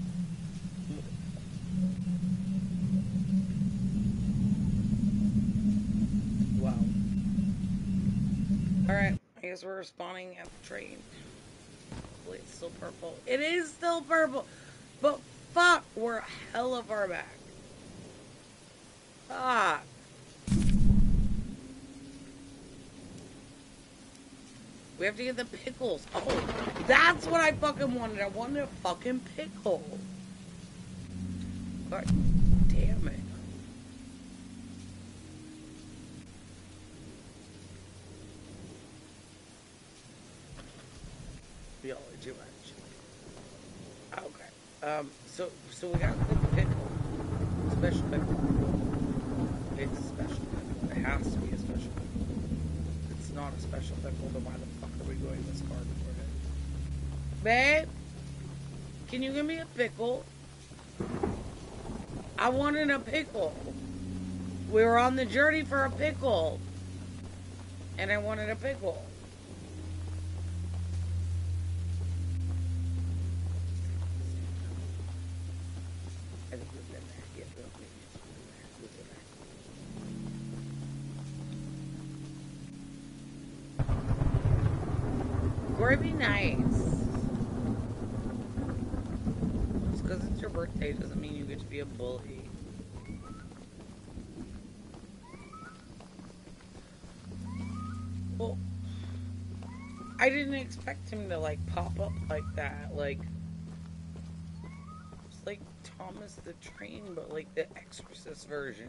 Wow. Alright, I guess we're spawning at the train. Hopefully it's still purple. It is still purple! But fuck, we're hella far back. Fuck. We have to get the pickles. Oh, that's what I fucking wanted. I wanted a fucking pickle. God damn it. Y'all are too much. Okay. So we got the pickle. Special pickle. It's a special pickle. It has to be a special pickle. It's not a special pickle, then why the fuck are we going this far before it? Babe? Can you give me a pickle? I wanted a pickle. We were on the journey for a pickle. And I wanted a pickle. I think we've been there. Yeah, we've been there. Corey, be nice. Just because it's your birthday doesn't mean you get to be a bully. Well, I didn't expect him to, like, pop up like that. Like, it's like Thomas the Train, but, like, the Exorcist version.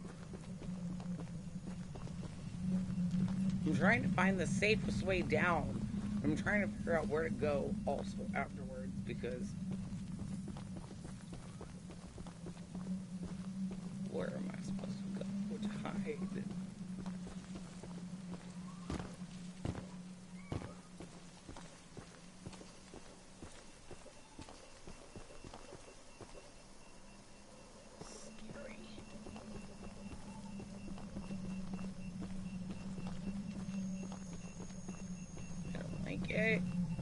I'm trying to find the safest way down. I'm trying to figure out where to go also afterwards, because where am I supposed to go to hide? Scary. I don't like it.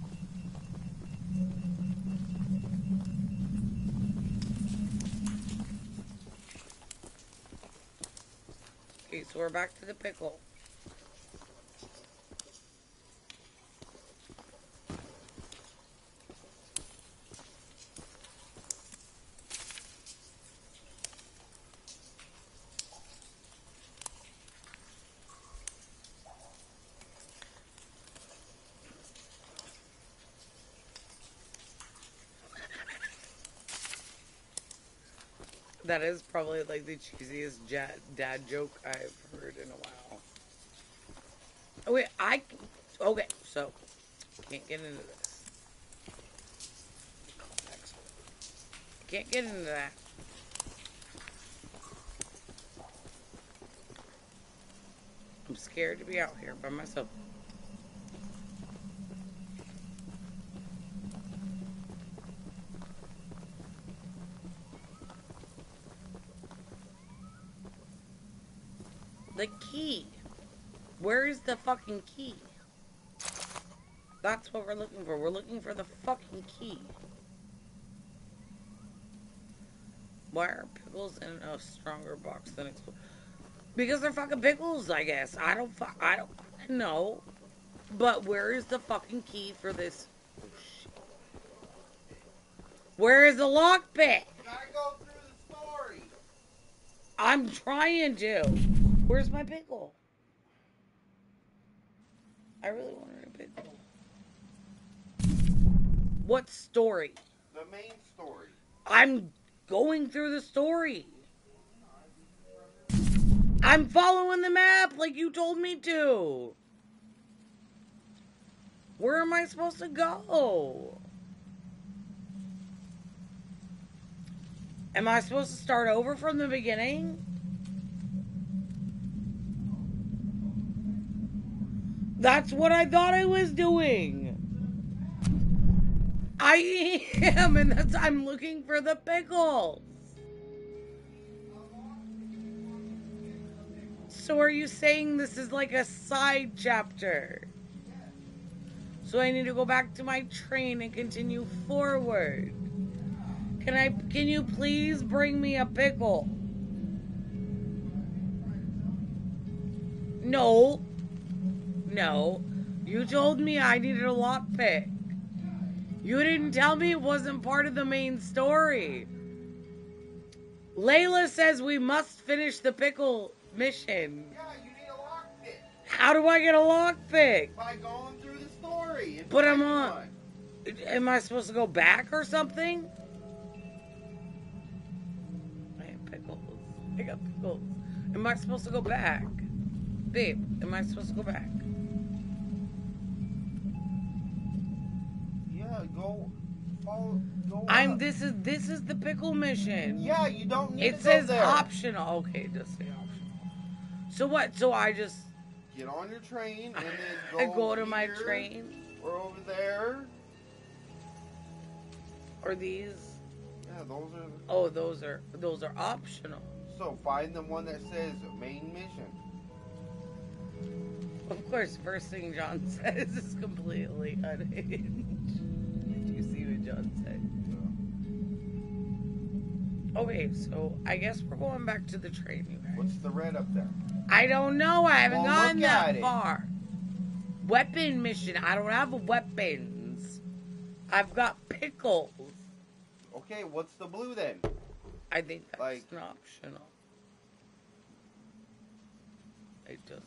Okay, so we're back to the pickle. That is probably like the cheesiest dad joke I've heard in a while. Oh, wait, okay, so can't get into this. Can't get into that. I'm scared to be out here by myself. The key. Where is the fucking key? That's what we're looking for. We're looking for the fucking key. Why are pickles in a stronger box than explosives? Because they're fucking pickles, I guess. I don't know. But where is the fucking key for this? Oh, shit. Where is the lockpick? You gotta go through the story. I'm trying to. Where's my pickle? I really wanted a pickle. What story? The main story. I'm going through the story. I'm following the map like you told me to. Where am I supposed to go? Am I supposed to start over from the beginning? That's what I thought I was doing. I am, and that's I'm looking for the pickles. So are you saying this is like a side chapter? So I need to go back to my train and continue forward. Can you please bring me a pickle? No. No. You told me I needed a lockpick. You didn't tell me it wasn't part of the main story. Layla says we must finish the pickle mission. Yeah, you need a lockpick. How do I get a lockpick? By going through the story. And But I'm finding on. one. Am I supposed to go back or something? I have pickles. I got pickles. Am I supposed to go back? Babe, am I supposed to go back? Yeah, go. Follow. Go. I'm. up. This is the pickle mission. Yeah, you don't need It to says go there. optional. Okay, it does say optional. So what? So I just Get on your train and I then go to my here train. or over there. Or these? Yeah, those are. Oh, those are optional. So find the one that says main mission. Of course, first thing John says is completely unhinged. Did you see what John said? Okay, so I guess we're going back to the train. You guys. What's the red up there? I don't know. I haven't Well, gotten look at that it. far. Weapon mission. I don't have weapons. I've got pickles. Okay, what's the blue then? I think that's Like- an optional. It doesn't.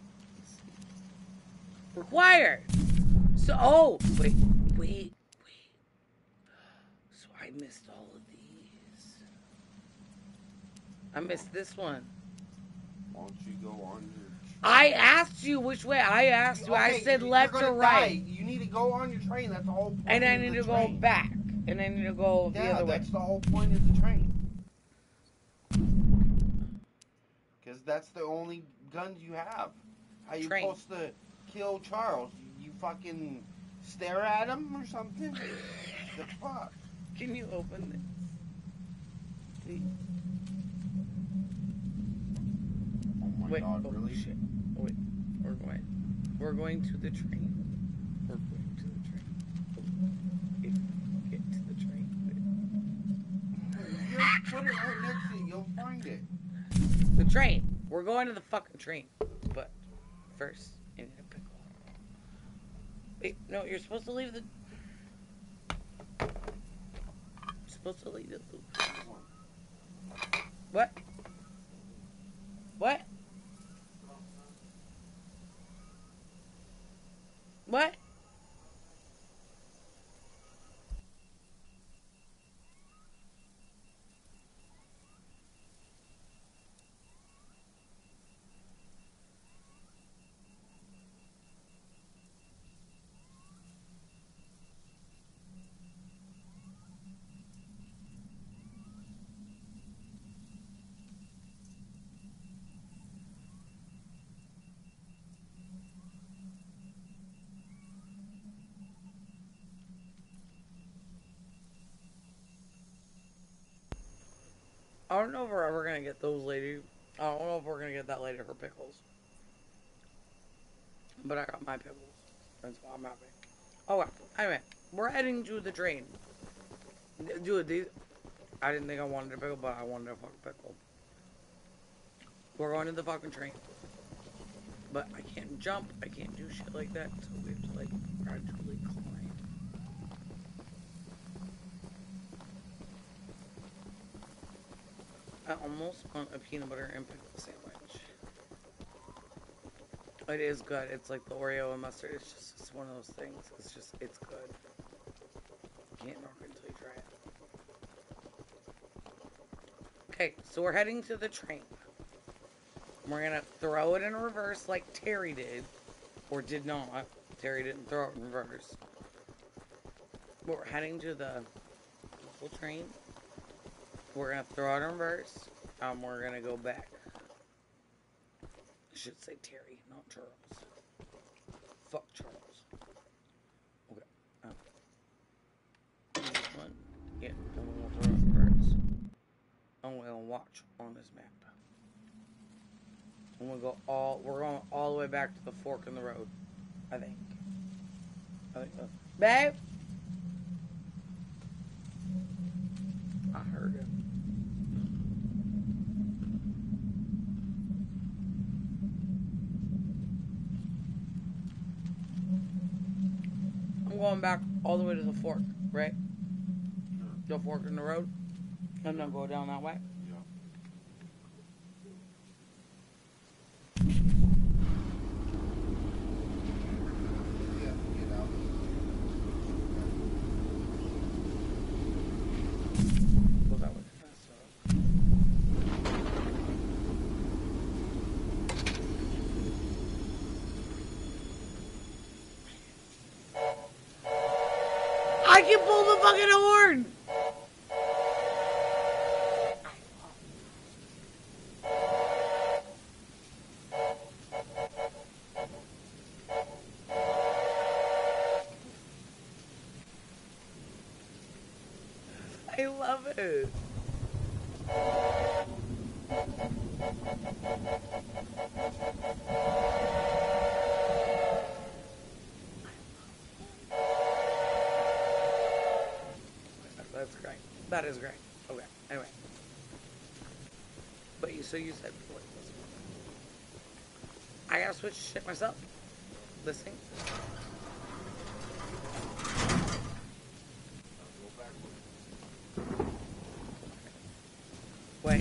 Required. So, oh, wait. So I missed all of these. I missed this one. Why don't you go on your... I asked you which way. I asked you. I Okay, said you're left gonna or right. die. You need to go on your train. That's the whole point And I of need the to go train. back. And I need to go the Yeah, other way. that's the whole point of the train. Because that's the only guns you have. How you Train. supposed to kill Charles? You fucking stare at him or something? The fuck? Can you open this? Please. Oh my Wait, god, oh really? shit. Oh, wait, we're going to the train. We're going to the train. If we get to the train. Just put it right next to you. You'll find it. The train. We're going to the fucking train. But first, I need a pickle. Wait, no, you're supposed to leave the... You're supposed to leave the loop. What? What? What? don't know if we're ever gonna get those lady. I don't know if we're gonna get that lady for pickles. But I got my pickles. That's why I'm happy. Oh, well. Anyway, we're heading to the train. Dude, these... I didn't think I wanted a pickle, but I wanted a fucking pickle. We're going to the fucking train. But I can't jump. I can't do shit like that. So we have to, like, gradually climb. I almost want a peanut butter and pickle sandwich. It is good. It's like the Oreo and mustard. It's one of those things. It's good. You can't knock it until you try it. Okay, so we're heading to the train. We're gonna throw it in reverse like Terry did. Or did not. Terry didn't throw it in reverse. But we're heading to the whole train. We're gonna throw it in reverse. We're gonna go back. I should say Terry, not Charles. Fuck Charles. Okay. This one. Yeah, and we'll throw it in reverse. And we'll watch on this map. And we're going all the way back to the fork in the road. I think so. Babe? I heard him. I'm going back all the way to the fork, right? The fork in the road? And then go down that way? I can pull the fucking horn! I love it. That's great. That is great. Okay. Anyway. But so you said before this one. I gotta switch shit myself. This thing. Wait.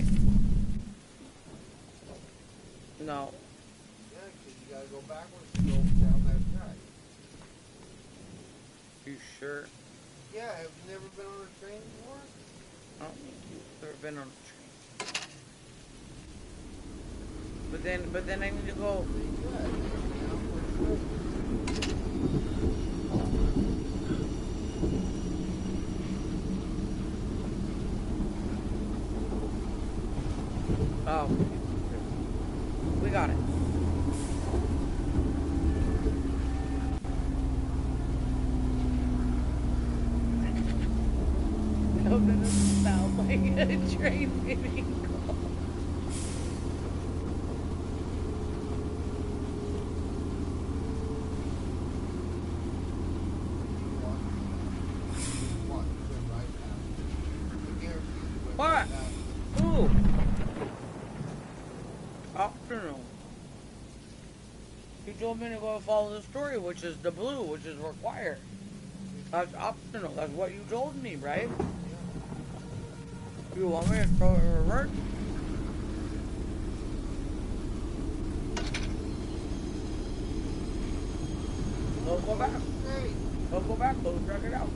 No. Yeah, because you gotta go backwards to go down that track. You sure? Yeah, have you never been on a train before? I don't think you've ever been on a train. But then I need to go. Oh. We got it. No, that doesn't sound like a train vehicle. What? Ooh. Optional. You told me to go follow the story, which is the blue, which is required. That's optional. That's what you told me, right? You want me to throw it in reverse? Let's go back. Let's go back. Let's check it out.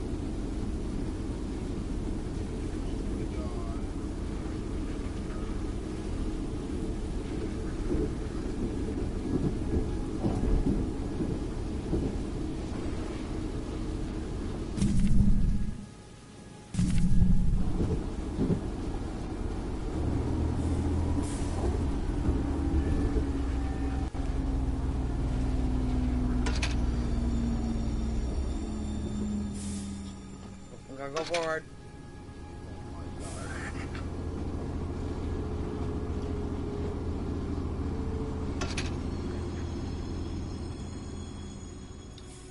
Go forward.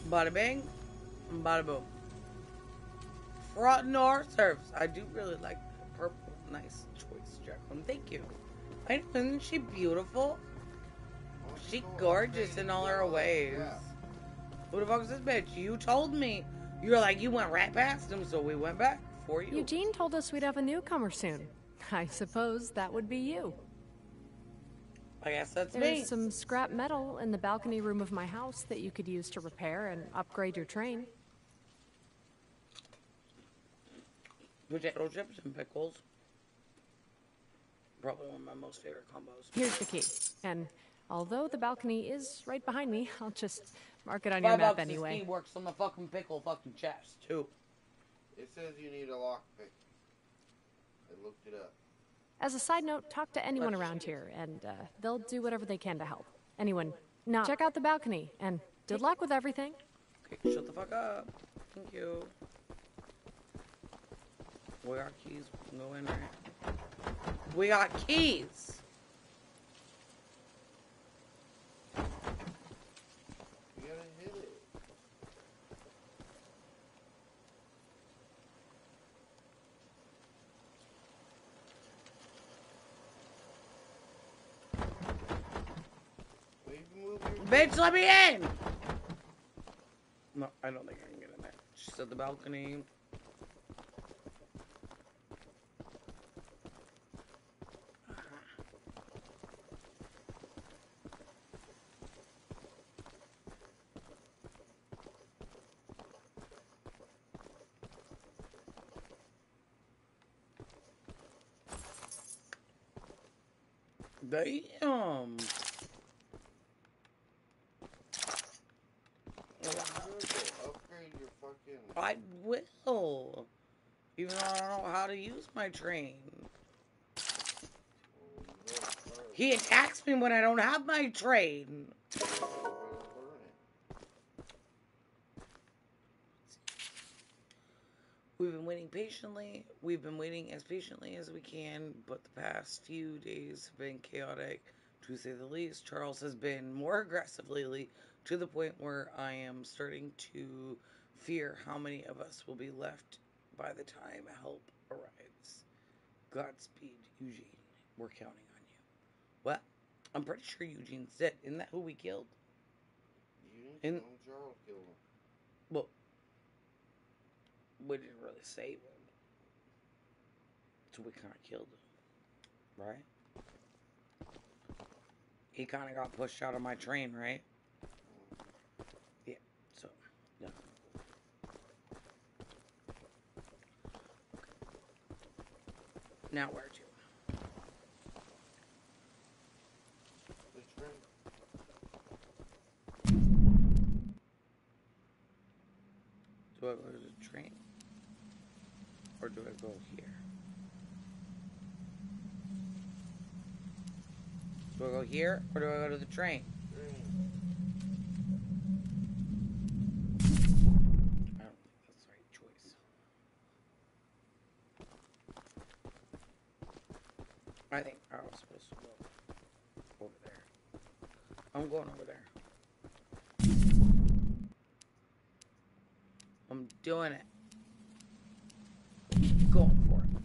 Bada bing, bada boom. Front and hors serves. I do really like the purple. Nice choice, Jacqueline. Thank you. I know, isn't she beautiful? She gorgeous in all her ways. Yeah. Who the fuck is this bitch? You told me. You were like, you went right past him, so we went back for you. Eugene told us we'd have a newcomer soon. I suppose that would be you. I guess that's me. There's some scrap metal in the balcony room of my house that you could use to repair and upgrade your train. Potato chips and pickles. Probably one of my most favorite combos. Here's the key. And although the balcony is right behind me, I'll just mark it on your map $5 anyway. This key works on the fucking pickle fucking chest, too. It says you need a lockpick. I looked it up. As a side note, talk to anyone around here, and they'll do whatever they can to help. Anyone. Now, check out the balcony, and good luck with everything. Okay, shut the fuck up. Thank you. We got keys. We can go in, right? We got keys! You gotta hit it. Bitch, let me in! No, I don't think I can get in there. She said the balcony. Damn. Upgrade your fucking... I will. Even though I don't know how to use my train. He attacks me when I don't have my train. We've been waiting patiently. We've been waiting as patiently as we can, but the past few days have been chaotic, to say the least. Charles has been more aggressive lately, to the point where I am starting to fear how many of us will be left by the time help arrives. Godspeed, Eugene. We're counting on you. What? I'm pretty sure Eugene's dead. Isn't that who we killed? Charles killed him. Well, we didn't really save him. So we kind of killed him. Right? He kind of got pushed out of my train, right? Yeah, so, yeah. Now where to? Do I go to the train? Or do I go here? Do I go here? Or do I go to the train? I don't think that's the right choice. I think I was supposed to go over there. I'm going over there. I'm doing it. Going for it.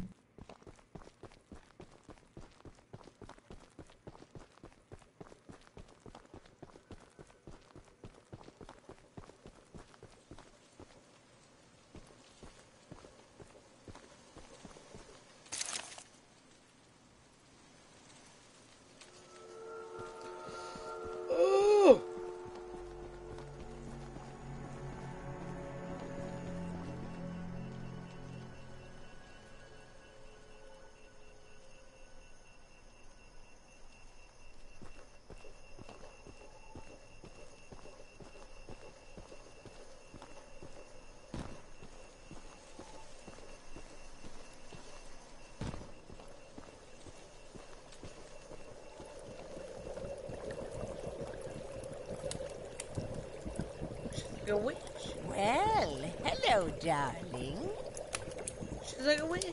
A witch. Well, hello, darling. She's like a witch.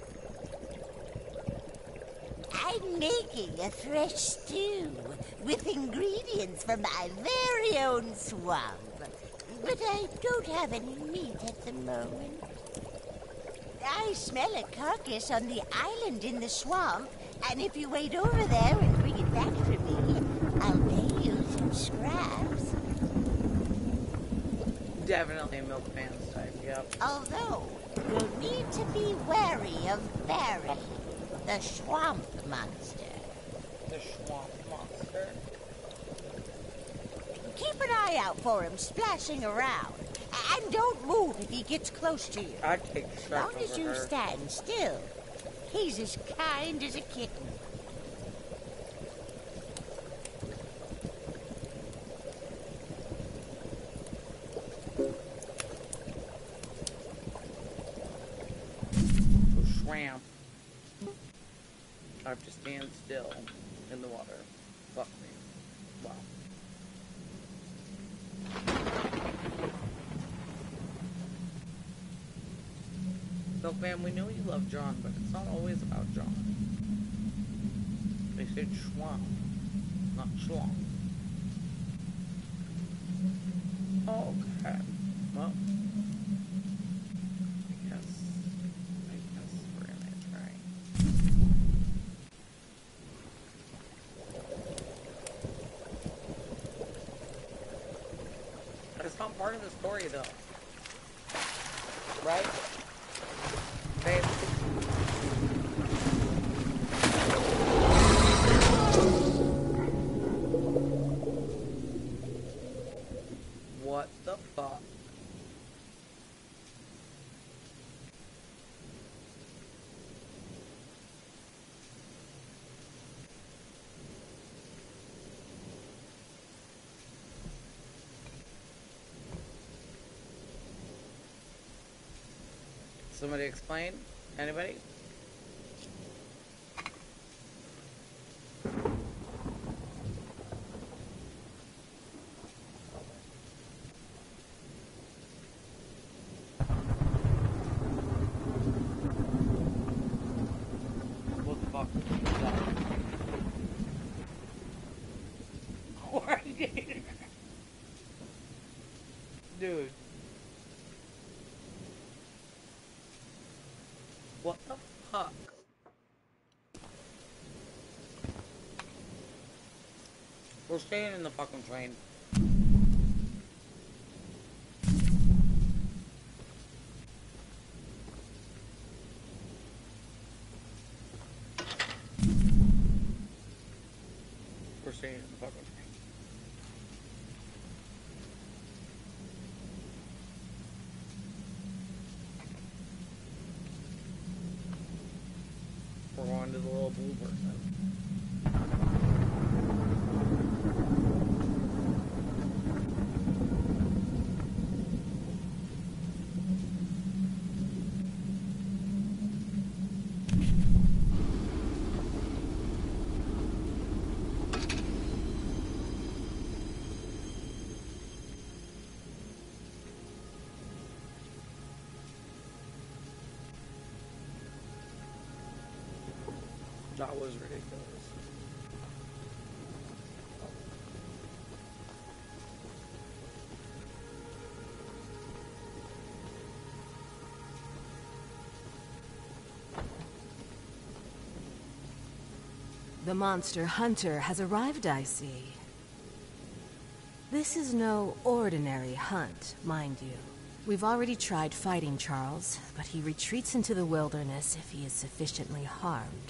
I'm making a fresh stew with ingredients from my very own swamp. but I don't have any meat at the moment. I smell a carcass on the island in the swamp, and if you wait over there and bring it back for me, I'll pay you some scraps. Definitely a milkman's type, yep. Although, you'll need to be wary of Barry, the swamp monster. The swamp monster. Keep an eye out for him splashing around. And don't move if he gets close to you. I'd take the As shark long as over you her. stand still, he's as kind as a kitten. So shrimp. I have to stand still in the water. Fuck me. Wow. Milkman, we know you love John, but it's not always about John. They said schwamp, not schlong. Okay. Well, I guess we're gonna try. That's not part of the story, though. Right? Babe. What the fuck? Somebody explain? Anybody? What the fuck? Coordinator. Dude. What the fuck? We're staying in the fucking train. We're staying in the fucking train. We're going to the little blue person. That was ridiculous. The monster hunter has arrived, I see. This is no ordinary hunt, mind you. We've already tried fighting Charles, but he retreats into the wilderness if he is sufficiently harmed.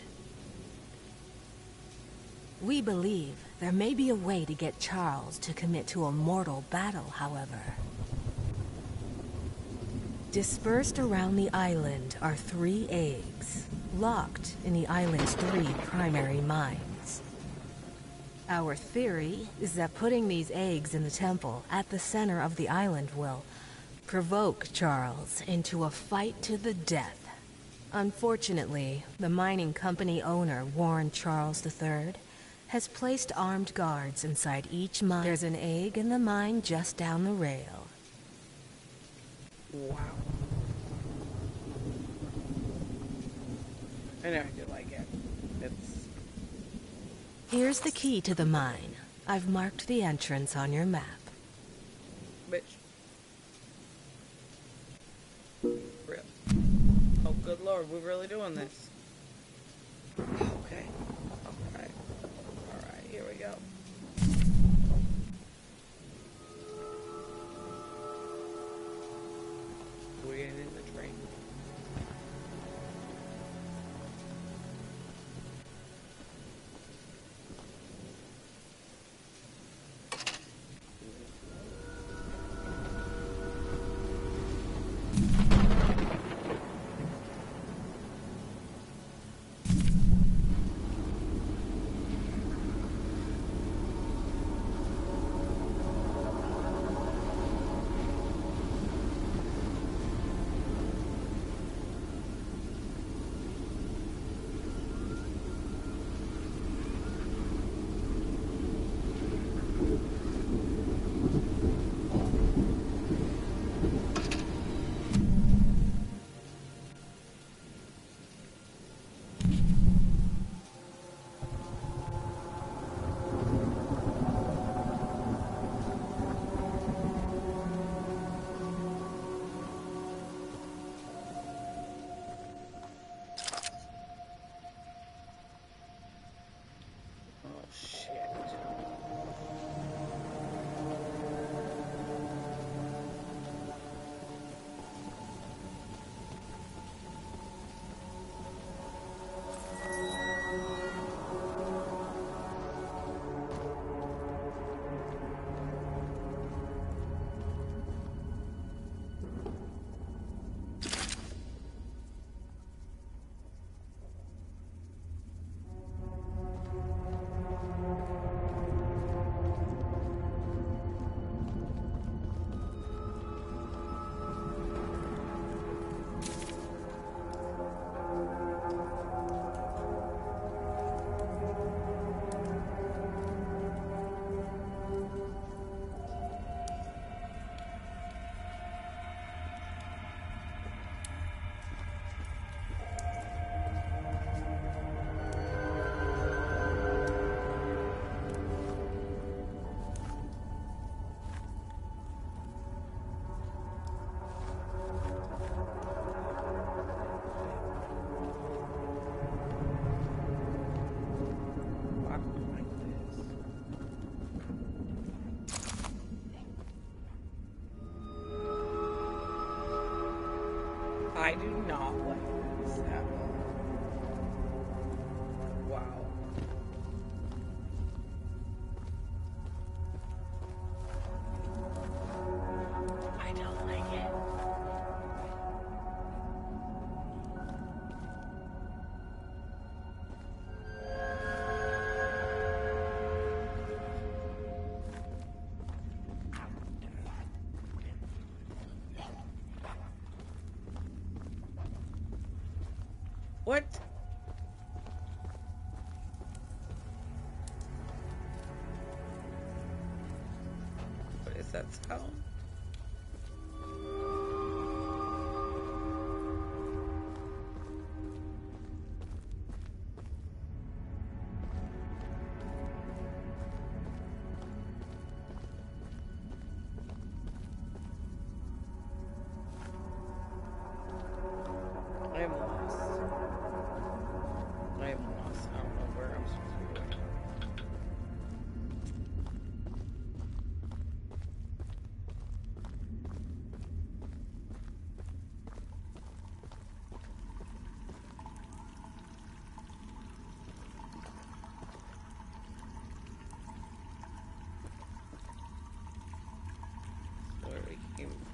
We believe there may be a way to get Charles to commit to a mortal battle, however. Dispersed around the island are 3 eggs, locked in the island's 3 primary mines. Our theory is that putting these eggs in the temple at the center of the island will provoke Charles into a fight to the death. Unfortunately, the mining company owner, Warren Charles III, has placed armed guards inside each mine. There's an egg in the mine just down the rail. Wow. And I do like it. It's... Here's the key to the mine. I've marked the entrance on your map. Bitch. are we really doing this? Okay. Alright. Alright, here we go. We're getting in the train. I do not like this at all. Wow. I don't like it. What? What is that sound? I am lost. I am lost. I don't know where I'm supposed to be going. Where we came from.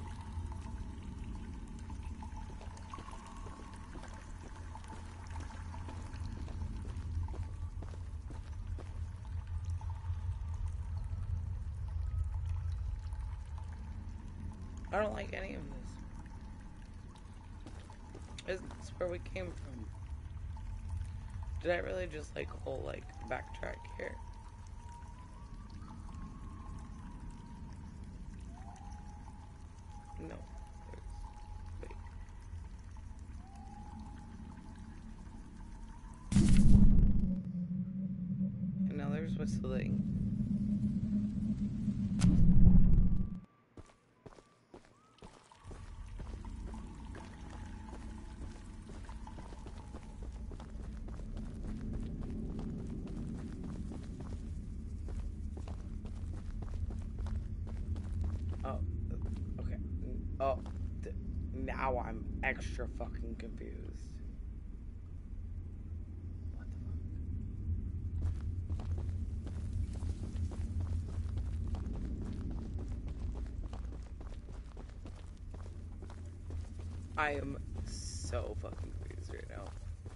I don't like any of this. Isn't this where we came from? Did I really just like whole like backtrack here? No. Wait. And now there's whistling. now I'm extra fucking confused. What the fuck? I am so fucking confused right now.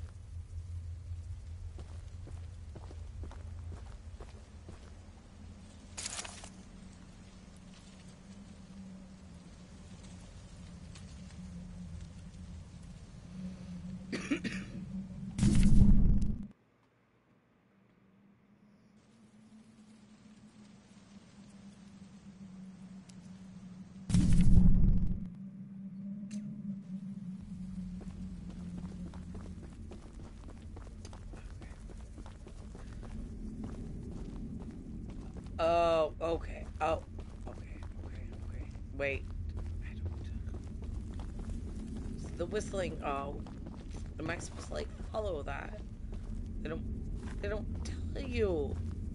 Oh, okay. Oh, okay. Wait. I don't. So the whistling. Oh, am I supposed to like follow that? They don't tell you.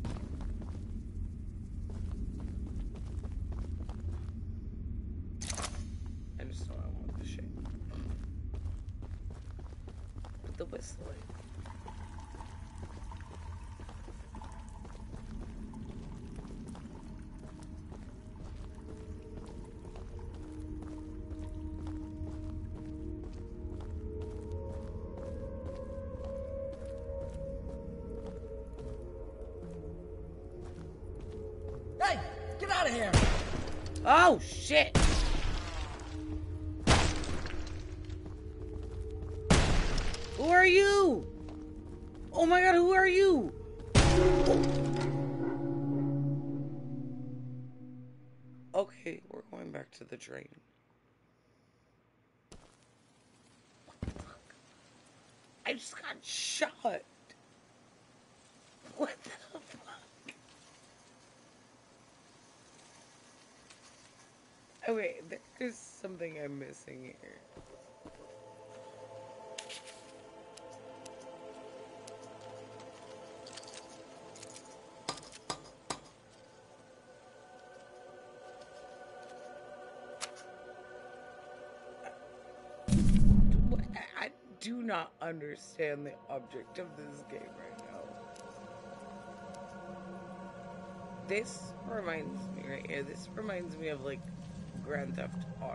I just don't want this shit. But the whistling. Hey, get out of here! Oh shit! Who are you? Oh my god, who are you? Okay, we're going back to the train. What the fuck? I just got shot. What the fuck? Oh wait, there's something I'm missing here. I do not understand the object of this game right now. This reminds me right here. This reminds me of like Grand Theft Auto,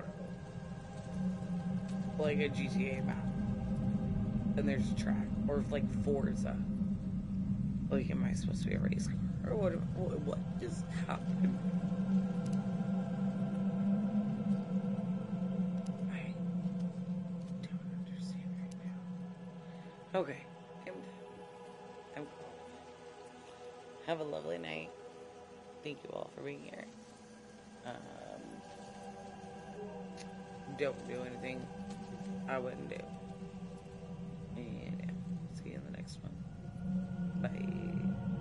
like a GTA map, and there's a track, or like Forza. Like, am I supposed to be a race car, or what just happened? I don't understand right now. Okay, I'm done. I'm cool. Have a lovely night. Thank you all for being here. Don't do anything I wouldn't do.